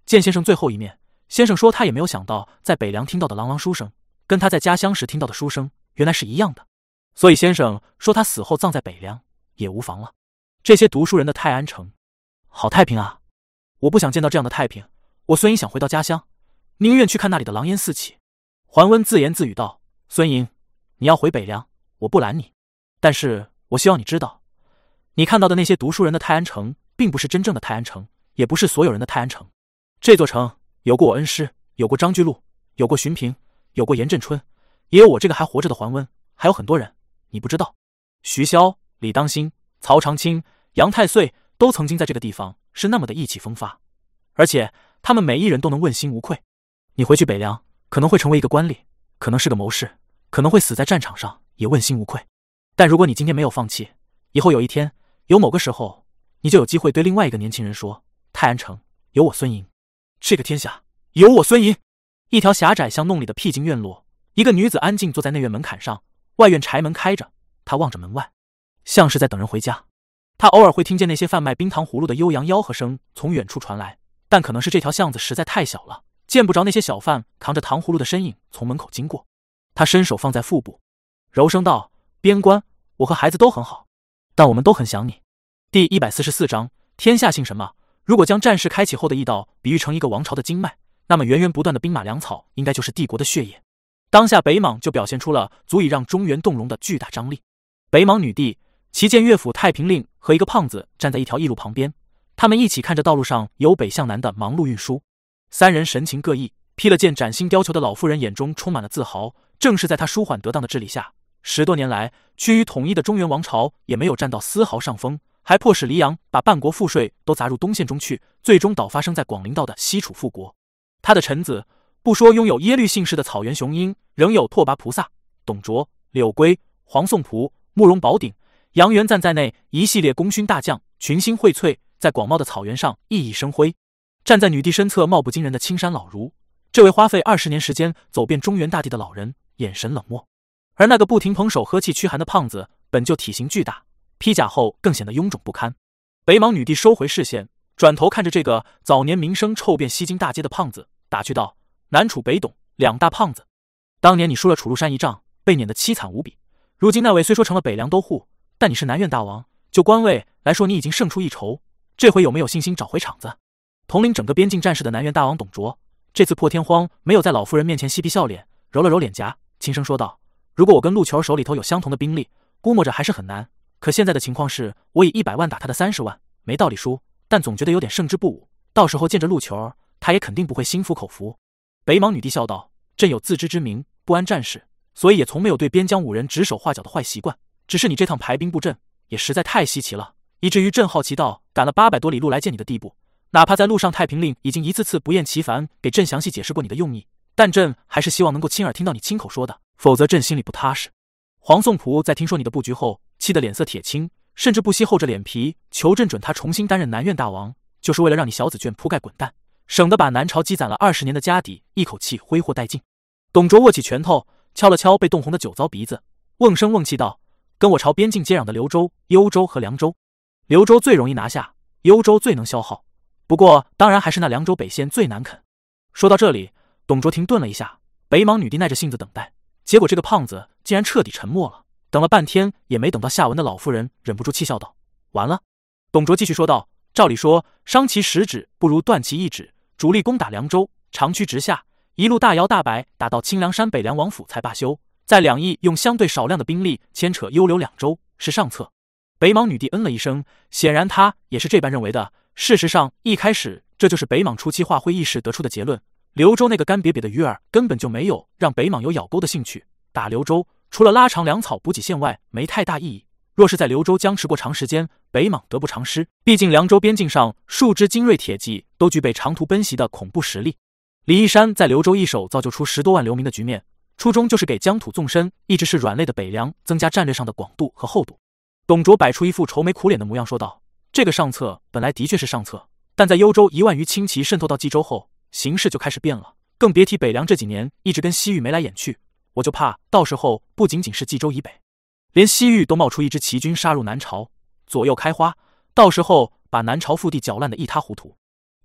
见先生最后一面，先生说他也没有想到，在北凉听到的郎朗书声，跟他在家乡时听到的书声原来是一样的。所以先生说他死后葬在北凉也无妨了。这些读书人的泰安城，好太平啊！我不想见到这样的太平，我孙莹想回到家乡，宁愿去看那里的狼烟四起。桓温自言自语道：孙莹，你要回北凉，我不拦你，但是我希望你知道，你看到的那些读书人的泰安城，并不是真正的泰安城，也不是所有人的泰安城。这座城有过我恩师，有过张居禄，有过荀平，有过严振春，也有我这个还活着的桓温，还有很多人你不知道。徐骁、李当兴、曹长卿、杨太岁都曾经在这个地方是那么的意气风发，而且他们每一人都能问心无愧。你回去北凉，可能会成为一个官吏，可能是个谋士，可能会死在战场上，也问心无愧。但如果你今天没有放弃，以后有一天，有某个时候，你就有机会对另外一个年轻人说：泰安城有我孙莹，这个天下有我孙莹。一条狭窄像弄里的僻静院落，一个女子安静坐在内院门槛上，外院柴门开着，她望着门外，像是在等人回家。她偶尔会听见那些贩卖冰糖葫芦的悠扬吆喝声从远处传来，但可能是这条巷子实在太小了，见不着那些小贩扛着糖葫芦的身影从门口经过。她伸手放在腹部，柔声道：边关，我和孩子都很好，但我们都很想你。第一百四十四章，天下姓什么？如果将战事开启后的驿道比喻成一个王朝的经脉，那么源源不断的兵马粮草应该就是帝国的血液。当下北莽就表现出了足以让中原动容的巨大张力。北莽女帝齐见乐府太平令和一个胖子站在一条驿路旁边，他们一起看着道路上由北向南的忙碌运输。三人神情各异，披了件崭新貂裘的老妇人眼中充满了自豪。正是在她舒缓得当的治理下，十多年来趋于统一的中原王朝也没有占到丝毫上风，还迫使黎阳把半国赋税都砸入东县中去，最终倒发生在广陵道的西楚复国。他的臣子不说拥有耶律姓氏的草原雄鹰，仍有拓跋菩萨、董卓、柳圭、黄宋仆、慕容宝鼎、杨元赞在内一系列功勋大将群星荟萃，在广袤的草原上熠熠生辉。站在女帝身侧貌不惊人的青山老儒，这位花费二十年时间走遍中原大地的老人眼神冷漠，而那个不停捧手呵气驱寒的胖子本就体型巨大，披甲后更显得臃肿不堪。北莽女帝收回视线，转头看着这个早年名声臭遍西京大街的胖子，打趣道：南楚北董两大胖子，当年你输了楚禄山一仗，被碾得凄惨无比，如今那位虽说成了北凉都护，但你是南院大王，就官位来说你已经胜出一筹，这回有没有信心找回场子？统领整个边境战事的南院大王董卓，这次破天荒没有在老夫人面前嬉皮笑脸，揉了揉脸颊，轻声说道：如果我跟陆球手里头有相同的兵力，估摸着还是很难，可现在的情况是，我以一百万打他的三十万，没道理输，但总觉得有点胜之不武，到时候见着陆球，他也肯定不会心服口服。北莽女帝笑道：朕有自知之明，不安战事，所以也从没有对边疆五人指手画脚的坏习惯，只是你这趟排兵布阵也实在太稀奇了，以至于朕好奇到赶了八百多里路来见你的地步。哪怕在路上太平令已经一次次不厌其烦给朕详细解释过你的用意，但朕还是希望能够亲耳听到你亲口说的，否则朕心里不踏实。黄宋仆在听说你的布局后，气得脸色铁青，甚至不惜厚着脸皮求朕准他重新担任南院大王，就是为了让你小子眷铺盖滚蛋，省得把南朝积攒了二十年的家底一口气挥霍殆尽。董卓握起拳头，敲了敲被冻红的酒糟鼻子，瓮声瓮气道：跟我朝边境接壤的刘州、幽州和凉州，刘州最容易拿下，幽州最能消耗，不过当然还是那凉州北县最难啃。说到这里，董卓停顿了一下，北莽女帝耐着性子等待，结果这个胖子竟然彻底沉默了，等了半天也没等到下文的老妇人忍不住气笑道：完了。董卓继续说道：照理说伤其十指不如断其一指，主力攻打凉州，长驱直下，一路大摇大摆打到清凉山北凉王府才罢休，在两翼用相对少量的兵力牵扯幽留两州是上策。北莽女帝嗯了一声，显然她也是这般认为的。事实上一开始这就是北莽初期化会议时得出的结论，刘州那个干瘪瘪的鱼儿根本就没有让北莽有咬钩的兴趣，打刘州除了拉长粮草补给线外没太大意义。若是在刘州僵持过长时间，北莽得不偿失，毕竟凉州边境上数支精锐铁骑都具备长途奔袭的恐怖实力。李义山在刘州一手造就出十多万流民的局面，初衷就是给疆土纵深一直是软肋的北凉增加战略上的广度和厚度。董卓摆出一副愁眉苦脸的模样说道：这个上策本来的确是上策，但在幽州一万余轻骑渗透到冀州后，形势就开始变了，更别提北凉这几年一直跟西域眉来眼去，我就怕到时候不仅仅是冀州以北，连西域都冒出一支齐军杀入南朝，左右开花，到时候把南朝腹地搅烂得一塌糊涂。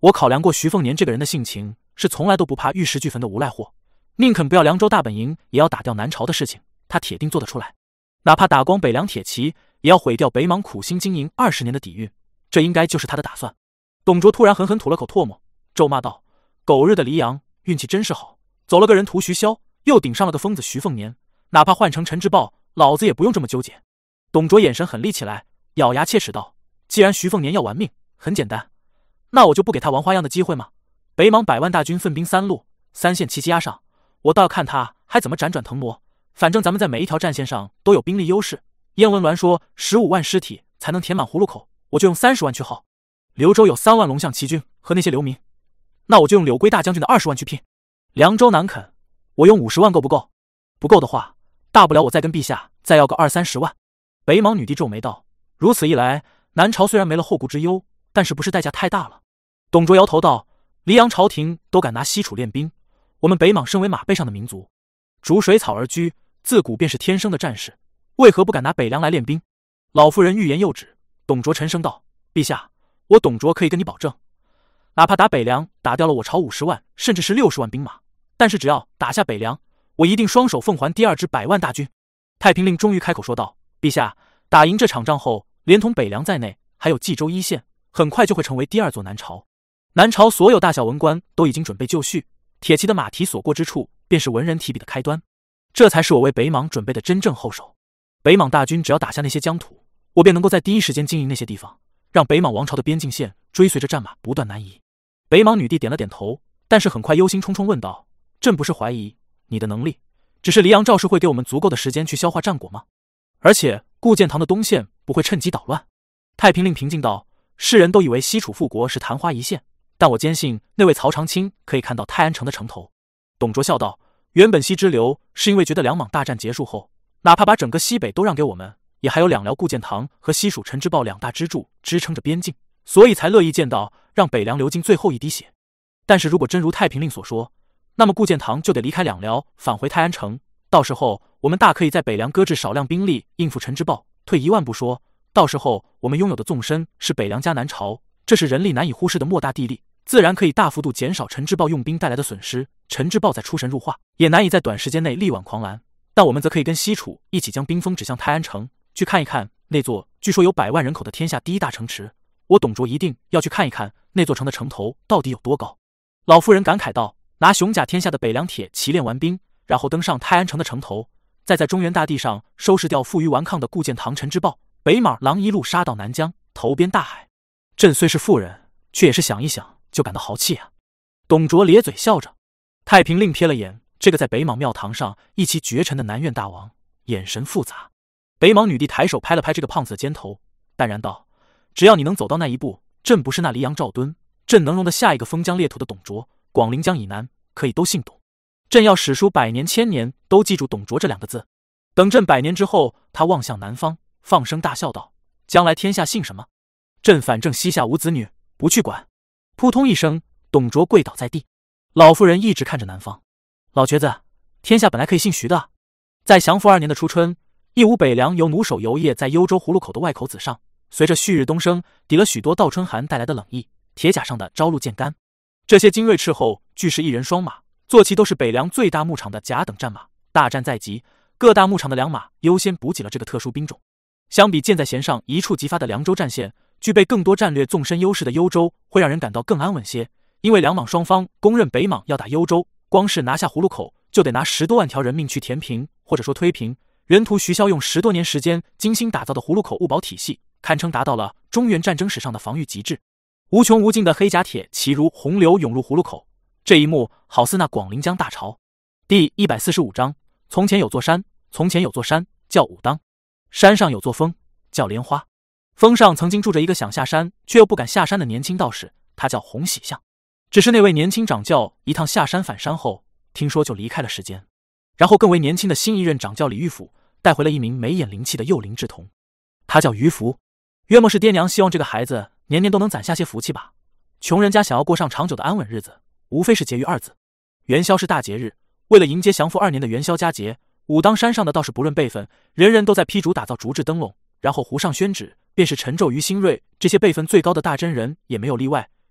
我考量过徐凤年这个人的性情，是从来都不怕玉石俱焚的无赖货，宁肯不要凉州大本营，也要打掉南朝的事情，他铁定做得出来。哪怕打光北凉铁骑，也要毁掉北莽苦心经营二十年的底蕴，这应该就是他的打算。董卓突然狠狠吐了口唾沫，咒骂道：“狗日的黎阳，运气真是好，走了个人屠徐骁，又顶上了个疯子徐凤年，哪怕换成陈之豹，老子也不用这么纠结。”董卓眼神狠厉起来，咬牙切齿道：“既然徐凤年要玩命，很简单，那我就不给他玩花样的机会吗？北莽百万大军分兵三路，三线齐齐压上，我倒要看他还怎么辗转腾挪。反正咱们在每一条战线上都有兵力优势。燕文鸾说十五万尸体才能填满葫芦口，我就用三十万去耗。柳州有三万龙象骑军和那些流民，那我就用柳圭大将军的二十万去拼。凉州难啃，我用五十万够不够？不够的话，大不了我再跟陛下再要个二三十万。”北莽女帝皱眉道：“如此一来，南朝虽然没了后顾之忧，但是不是代价太大了？”董卓摇头道：“黎阳朝廷都敢拿西楚练兵，我们北莽身为马背上的民族，逐水草而居，自古便是天生的战士，为何不敢拿北凉来练兵？”老夫人欲言又止，董卓沉声道：“陛下，我董卓可以跟你保证，哪怕打北凉打掉了我朝五十万甚至是六十万兵马，但是只要打下北凉，我一定双手奉还第二支百万大军。”太平令终于开口说道：“陛下，打赢这场仗后，连同北凉在内，还有冀州一线，很快就会成为第二座南朝。南朝所有大小文官都已经准备就绪，铁骑的马蹄所过之处，便是文人提笔的开端。这才是我为北莽准备的真正后手。北莽大军只要打下那些疆土，我便能够在第一时间经营那些地方，让北莽王朝的边境线追随着战马不断南移。”北莽女帝点了点头，但是很快忧心忡忡问道：“朕不是怀疑你的能力，只是黎阳赵氏会给我们足够的时间去消化战果吗？而且顾建堂的东线不会趁机捣乱？”太平令平静道：“世人都以为西楚复国是昙花一现，但我坚信那位曹长卿可以看到泰安城的城头。”董卓笑道：“原本西之流是因为觉得两莽大战结束后，哪怕把整个西北都让给我们，也还有两辽顾建堂和西蜀陈之豹两大支柱支撑着边境，所以才乐意见到让北凉流尽最后一滴血。但是如果真如太平令所说，那么顾建堂就得离开两辽，返回泰安城，到时候我们大可以在北凉搁置少量兵力应付陈之豹，退一万步说，到时候我们拥有的纵深是北凉加南朝，这是人力难以忽视的莫大地利，自然可以大幅度减少陈之豹用兵带来的损失。陈之豹再出神入化，也难以在短时间内力挽狂澜。但我们则可以跟西楚一起将兵锋指向泰安城，去看一看那座据说有百万人口的天下第一大城池。我董卓一定要去看一看那座城的城头到底有多高。”老夫人感慨道：“拿雄甲天下的北凉铁骑练完兵，然后登上泰安城的城头，再在中原大地上收拾掉负隅顽抗的顾建堂、陈之豹，北莽狼一路杀到南疆，投鞭大海。朕虽是妇人，却也是想一想就感到豪气啊。”董卓咧嘴笑着。太平令瞥了眼这个在北莽庙堂上一骑绝尘的南院大王，眼神复杂。北莽女帝抬手拍了拍这个胖子的肩头，淡然道：“只要你能走到那一步，朕不是那黎阳赵敦，朕能容得下一个封疆裂土的董卓，广陵江以南可以都姓董。朕要史书百年千年都记住董卓这两个字。等朕百年之后，他望向南方，放声大笑道：将来天下姓什么？朕反正膝下无子女，不去管。”扑通一声，董卓跪倒在地。老妇人一直看着南方：“老瘸子，天下本来可以姓徐的。”在降服二年的初春，义乌北凉由弩手游曳在幽州葫芦口的外口子上，随着旭日东升，抵了许多倒春寒带来的冷意。铁甲上的朝露渐干，这些精锐斥候俱是一人双马，坐骑都是北凉最大牧场的甲等战马。大战在即，各大牧场的良马优先补给了这个特殊兵种。相比箭在弦上一触即发的凉州战线，具备更多战略纵深优势的幽州会让人感到更安稳些。因为两莽双方公认北莽要打幽州，光是拿下葫芦口就得拿十多万条人命去填平，或者说推平。人屠徐骁用十多年时间精心打造的葫芦口物堡体系，堪称达到了中原战争史上的防御极致。无穷无尽的黑甲铁骑如洪流涌入葫芦口，这一幕好似那广陵江大潮。第一百四十五章：从前有座山，从前有座山叫武当，山上有座峰叫莲花。峰上曾经住着一个想下山却又不敢下山的年轻道士，他叫洪喜相。只是那位年轻掌教一趟下山返山后，听说就离开了世间。然后更为年轻的新一任掌教李玉甫带回了一名眉眼灵气的幼龄稚童，他叫于福。约莫是爹娘希望这个孩子年年都能攒下些福气吧。穷人家想要过上长久的安稳日子，无非是节于二字。元宵是大节日，为了迎接降服二年的元宵佳节，武当山上的道士不论辈分，人人都在批竹打造竹制灯笼，然后糊上宣纸，便是陈胄、于新瑞这些辈分最高的大真人也没有例外。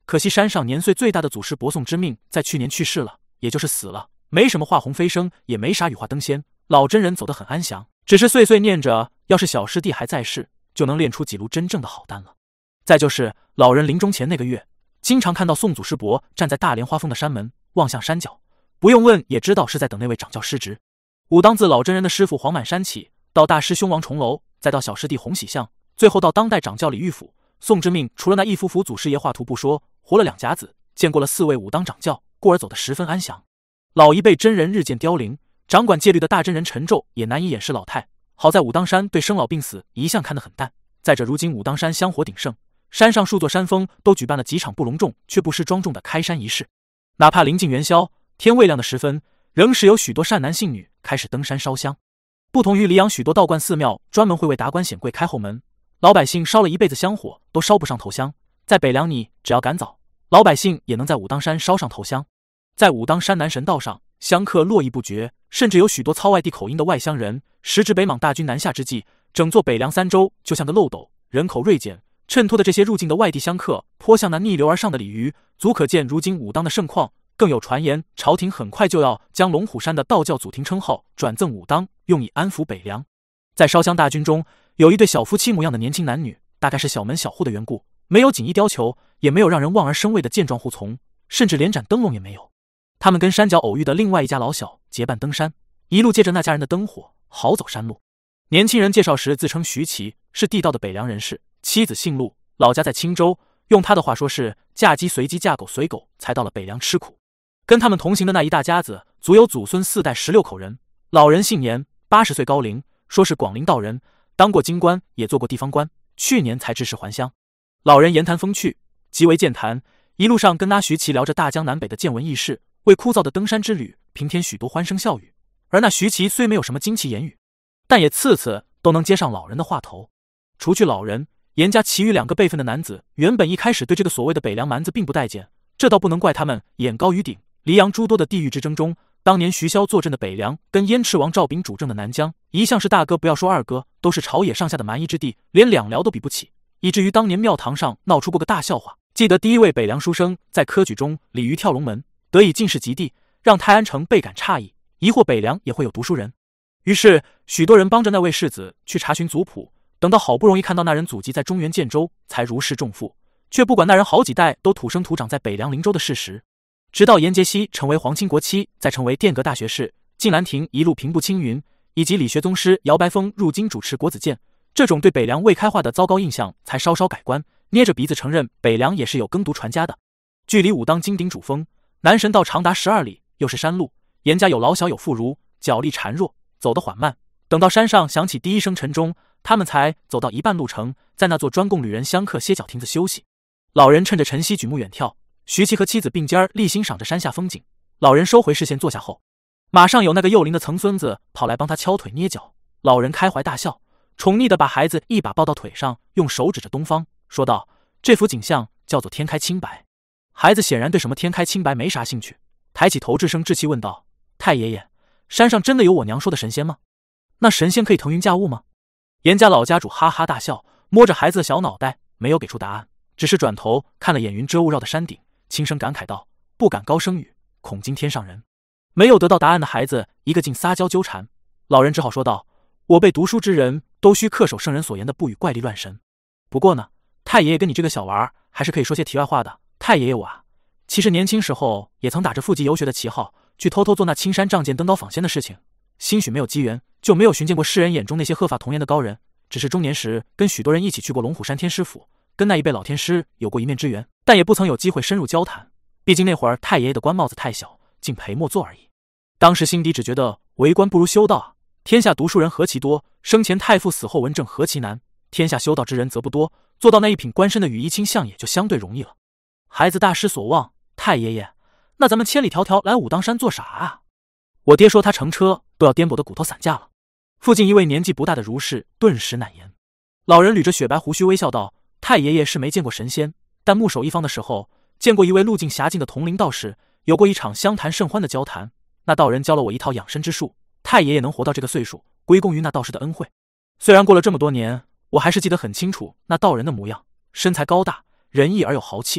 可惜山上年岁最大的祖师伯宋之命在去年去世了，也就是死了，没什么画红飞升，也没啥羽化登仙，老真人走得很安详，只是碎碎念着，要是小师弟还在世，就能练出几炉真正的好丹了。再就是老人临终前那个月，经常看到宋祖师伯站在大莲花峰的山门，望向山脚，不用问也知道是在等那位掌教师侄。武当自老真人的师傅黄满山起，到大师兄王重楼，再到小师弟洪喜相，最后到当代掌教李玉甫，宋之命除了那一幅幅祖师爷画图不说，活了两甲子，见过了四位武当掌教，故而走得十分安详。老一辈真人日渐凋零，掌管戒律的大真人陈胄也难以掩饰老态。好在武当山对生老病死一向看得很淡，再者如今武当山香火鼎盛，山上数座山峰都举办了几场不隆重却不失庄重的开山仪式。哪怕临近元宵，天未亮的时分，仍是有许多善男信女开始登山烧香。不同于黎阳许多道观寺庙专门会为达官显贵开后门，老百姓烧了一辈子香火都烧不上头香，在北凉你只要赶早，老百姓也能在武当山烧上头香。在武当山南神道上，香客络绎不绝，甚至有许多操外地口音的外乡人。时值北莽大军南下之际，整座北凉三州就像个漏斗，人口锐减，衬托的这些入境的外地香客颇像那逆流而上的鲤鱼，足可见如今武当的盛况。更有传言，朝廷很快就要将龙虎山的道教祖庭称号转赠武当，用以安抚北凉。在烧香大军中，有一对小夫妻模样的年轻男女，大概是小门小户的缘故，没有锦衣貂裘，也没有让人望而生畏的健壮护从，甚至连盏灯笼也没有。他们跟山脚偶遇的另外一家老小结伴登山，一路借着那家人的灯火，好走山路。年轻人介绍时自称徐奇，是地道的北凉人士，妻子姓陆，老家在青州，用他的话说是嫁鸡随鸡嫁狗随狗，才到了北凉吃苦。跟他们同行的那一大家子，足有祖孙四代十六口人。老人姓严，八十岁高龄，说是广陵道人，当过京官，也做过地方官，去年才知识还乡。老人言谈风趣，极为健谈，一路上跟那徐奇聊着大江南北的见闻轶事，为枯燥的登山之旅平添许多欢声笑语。而那徐奇虽没有什么惊奇言语，但也次次都能接上老人的话头。除去老人，严家其余两个辈分的男子，原本一开始对这个所谓的北凉蛮子并不待见，这倒不能怪他们眼高于顶。黎阳诸多的地域之争中，当年徐骁坐镇的北凉，跟燕赤王赵炳主政的南疆，一向是大哥不要说二哥，都是朝野上下的蛮夷之地，连两辽都比不起，以至于当年庙堂上闹出过个大笑话。记得第一位北凉书生在科举中鲤鱼跳龙门，得以进士及第，让泰安城倍感诧异，疑惑北凉也会有读书人。于是许多人帮着那位世子去查询族谱，等到好不容易看到那人祖籍在中原建州，才如释重负，却不管那人好几代都土生土长在北凉灵州的事实。直到严杰熙成为皇亲国戚，再成为殿阁大学士，晋兰亭一路平步青云，以及理学宗师姚白峰入京主持国子监，这种对北凉未开化的糟糕印象才稍稍改观，捏着鼻子承认北凉也是有耕读传家的。距离武当金顶主峰南神道长达十二里，又是山路，严家有老小有妇孺，脚力孱弱，走得缓慢。等到山上响起第一声晨钟，他们才走到一半路程，在那座专供旅人香客歇脚亭子休息。老人趁着晨曦举目远眺，徐奇和妻子并肩立欣赏着山下风景。老人收回视线坐下后，马上有那个幼龄的曾孙子跑来帮他敲腿捏脚。老人开怀大笑，宠溺地把孩子一把抱到腿上，用手指着东方说道：“这幅景象叫做天开清白。”孩子显然对什么天开清白没啥兴趣，抬起头，稚声稚气问道：“太爷爷，山上真的有我娘说的神仙吗？那神仙可以腾云驾雾吗？”严家老家主哈哈大笑，摸着孩子的小脑袋，没有给出答案，只是转头看了眼云遮雾绕的山顶，轻声感慨道：“不敢高声语，恐惊天上人。”没有得到答案的孩子一个劲撒娇纠缠，老人只好说道：“我辈读书之人都需恪守圣人所言的不与怪力乱神。不过呢，太爷爷跟你这个小娃儿还是可以说些题外话的。太爷爷我啊，其实年轻时候也曾打着附籍游学的旗号，去偷偷做那青山仗剑登高访仙的事情。兴许没有机缘，就没有寻见过世人眼中那些鹤发童颜的高人。只是中年时跟许多人一起去过龙虎山天师府，跟那一辈老天师有过一面之缘，但也不曾有机会深入交谈。毕竟那会儿太爷爷的官帽子太小，竟陪默做而已。当时心底只觉得为官不如修道啊！天下读书人何其多，生前太傅死后文正何其难。天下修道之人则不多，做到那一品官身的羽衣卿相也就相对容易了。孩子大失所望，太爷爷，那咱们千里迢迢来武当山做啥啊？我爹说他乘车都要颠簸的骨头散架了。附近一位年纪不大的儒士顿时难言。老人捋着雪白胡须微笑道：“太爷爷是没见过神仙，但牧守一方的时候，见过一位路径狭径的同龄道士，有过一场相谈甚欢的交谈。那道人教了我一套养生之术，太爷爷能活到这个岁数，归功于那道士的恩惠。虽然过了这么多年，我还是记得很清楚那道人的模样，身材高大，仁义而有豪气，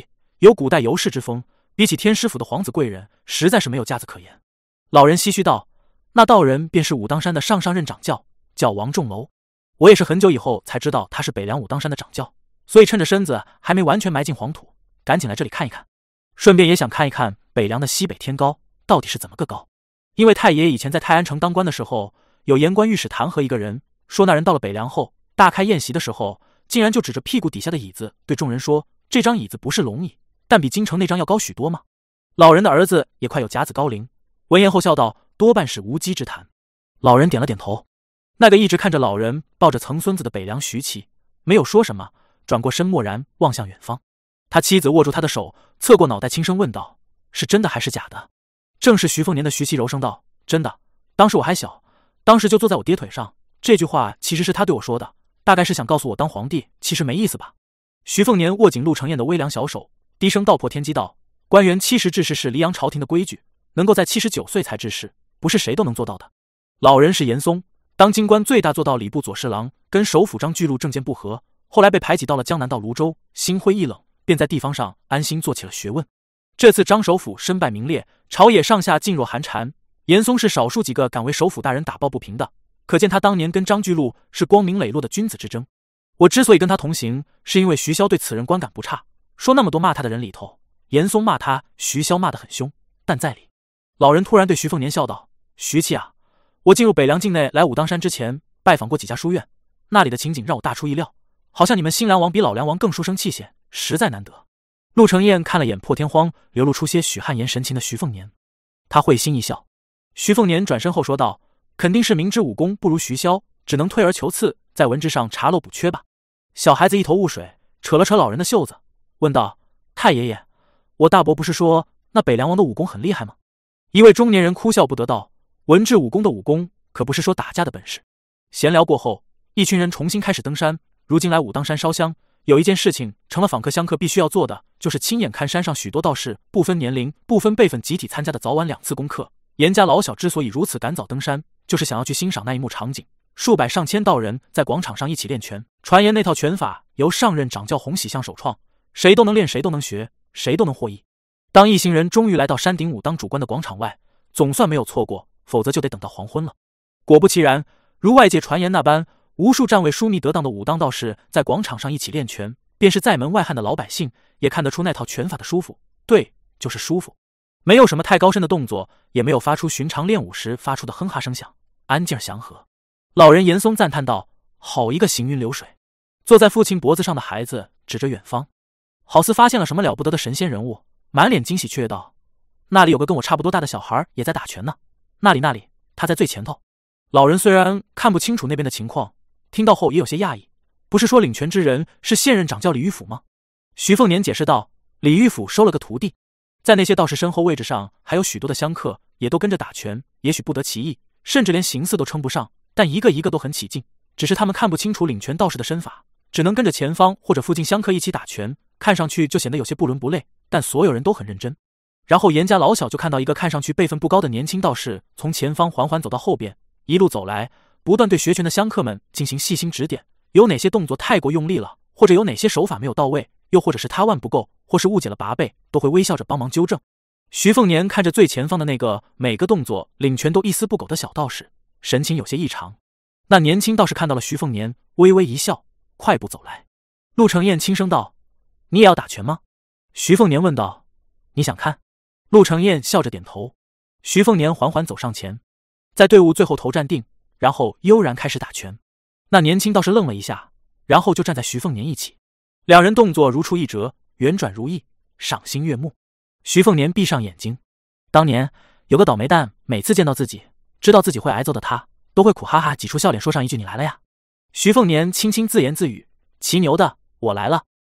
有古代游士之风，比起天师府的皇子贵人，实在是没有架子可言。老人唏嘘道：“那道人便是武当山的上上任掌教，叫王仲楼。我也是很久以后才知道他是北凉武当山的掌教，所以趁着身子还没完全埋进黄土，赶紧来这里看一看，顺便也想看一看北凉的西北天高到底是怎么个高。因为太爷以前在泰安城当官的时候，有言官御史弹劾一个人，说那人到了北凉后，大开宴席的时候，竟然就指着屁股底下的椅子对众人说：这张椅子不是龙椅，但比京城那张要高许多吗？老人的儿子也快有甲子高龄，闻言后笑道：多半是无稽之谈。老人点了点头。那个一直看着老人抱着曾孙子的北凉徐启没有说什么，转过身默然望向远方。他妻子握住他的手，侧过脑袋轻声问道：是真的还是假的？正是徐凤年的徐其柔声道：真的，当时我还小，当时就坐在我爹腿上，这句话其实是他对我说的，大概是想告诉我当皇帝其实没意思吧。徐凤年握紧陆承彦的微凉小手，低声道破天机道：官员七十致仕是黎阳朝廷的规矩，能够在七十九岁才致仕，不是谁都能做到的。老人是严嵩，当京官最大做到礼部左侍郎，跟首辅张巨鹿政见不合，后来被排挤到了江南道泸州，心灰意冷，便在地方上安心做起了学问。这次张首辅身败名裂，朝野上下噤若寒蝉，严嵩是少数几个敢为首辅大人打抱不平的，可见他当年跟张巨鹿是光明磊落的君子之争。我之所以跟他同行，是因为徐骁对此人观感不差，说那么多骂他的人里头，严嵩骂他，徐骁骂得很凶，但在理。老人突然对徐凤年笑道：徐七啊，我进入北凉境内来武当山之前，拜访过几家书院，那里的情景让我大出意料，好像你们新梁王比老梁王更书生气显，实在难得。陆承彦看了眼破天荒流露出些许汗颜神情的徐凤年，他会心一笑。徐凤年转身后说道：肯定是明知武功不如徐骁，只能退而求次，在文职上查漏补缺吧。小孩子一头雾水，扯了扯老人的袖子，问道：太爷爷，我大伯不是说那北凉王的武功很厉害吗？一位中年人哭笑不得道：文治武功的武功可不是说打架的本事。闲聊过后，一群人重新开始登山。如今来武当山烧香，有一件事情成了访客香客必须要做的，就是亲眼看山上许多道士不分年龄不分辈分集体参加的早晚两次功课。严家老小之所以如此赶早登山，就是想要去欣赏那一幕场景，数百上千道人在广场上一起练拳，传言那套拳法由上任掌教洪喜相首创，谁都能练，谁都能学，谁都能获益。当一行人终于来到山顶武当主官的广场外，总算没有错过，否则就得等到黄昏了。果不其然，如外界传言那般，无数站位疏密得当的武当道士在广场上一起练拳，便是在门外汉的老百姓也看得出那套拳法的舒服，对，就是舒服。没有什么太高深的动作，也没有发出寻常练武时发出的哼哈声响，安静祥和。老人严嵩赞叹道：好一个行云流水。坐在父亲脖子上的孩子指着远方，好似发现了什么了不得的神仙人物，满脸惊喜雀跃道：那里有个跟我差不多大的小孩也在打拳呢，那里那里，他在最前头。老人虽然看不清楚那边的情况，听到后也有些讶异，不是说领拳之人是现任掌教李玉甫吗？徐凤年解释道：李玉甫收了个徒弟，在那些道士身后位置上还有许多的香客也都跟着打拳，也许不得其意，甚至连形似都称不上，但一个一个都很起劲，只是他们看不清楚领拳道士的身法，只能跟着前方或者附近香客一起打拳，看上去就显得有些不伦不类，但所有人都很认真。然后严家老小就看到一个看上去辈分不高的年轻道士从前方缓缓走到后边，一路走来，不断对学拳的香客们进行细心指点，有哪些动作太过用力了，或者有哪些手法没有到位，又或者是他腕不够，或是误解了拔背，都会微笑着帮忙纠正。徐凤年看着最前方的那个每个动作领拳都一丝不苟的小道士，神情有些异常。那年轻道士看到了徐凤年，微微一笑，快步走来。陆承彦轻声道：你也要打拳吗？徐凤年问道：你想看？陆承彦笑着点头。徐凤年缓缓走上前，在队伍最后头站定，然后悠然开始打拳。那年轻道士愣了一下，然后就站在徐凤年一起，两人动作如出一辙，圆转如意，赏心悦目。徐凤年闭上眼睛，当年有个倒霉蛋，每次见到自己知道自己会挨揍的他，都会苦哈哈挤出笑脸说上一句你来了呀。徐凤年轻轻自言自语：骑牛的，我来了。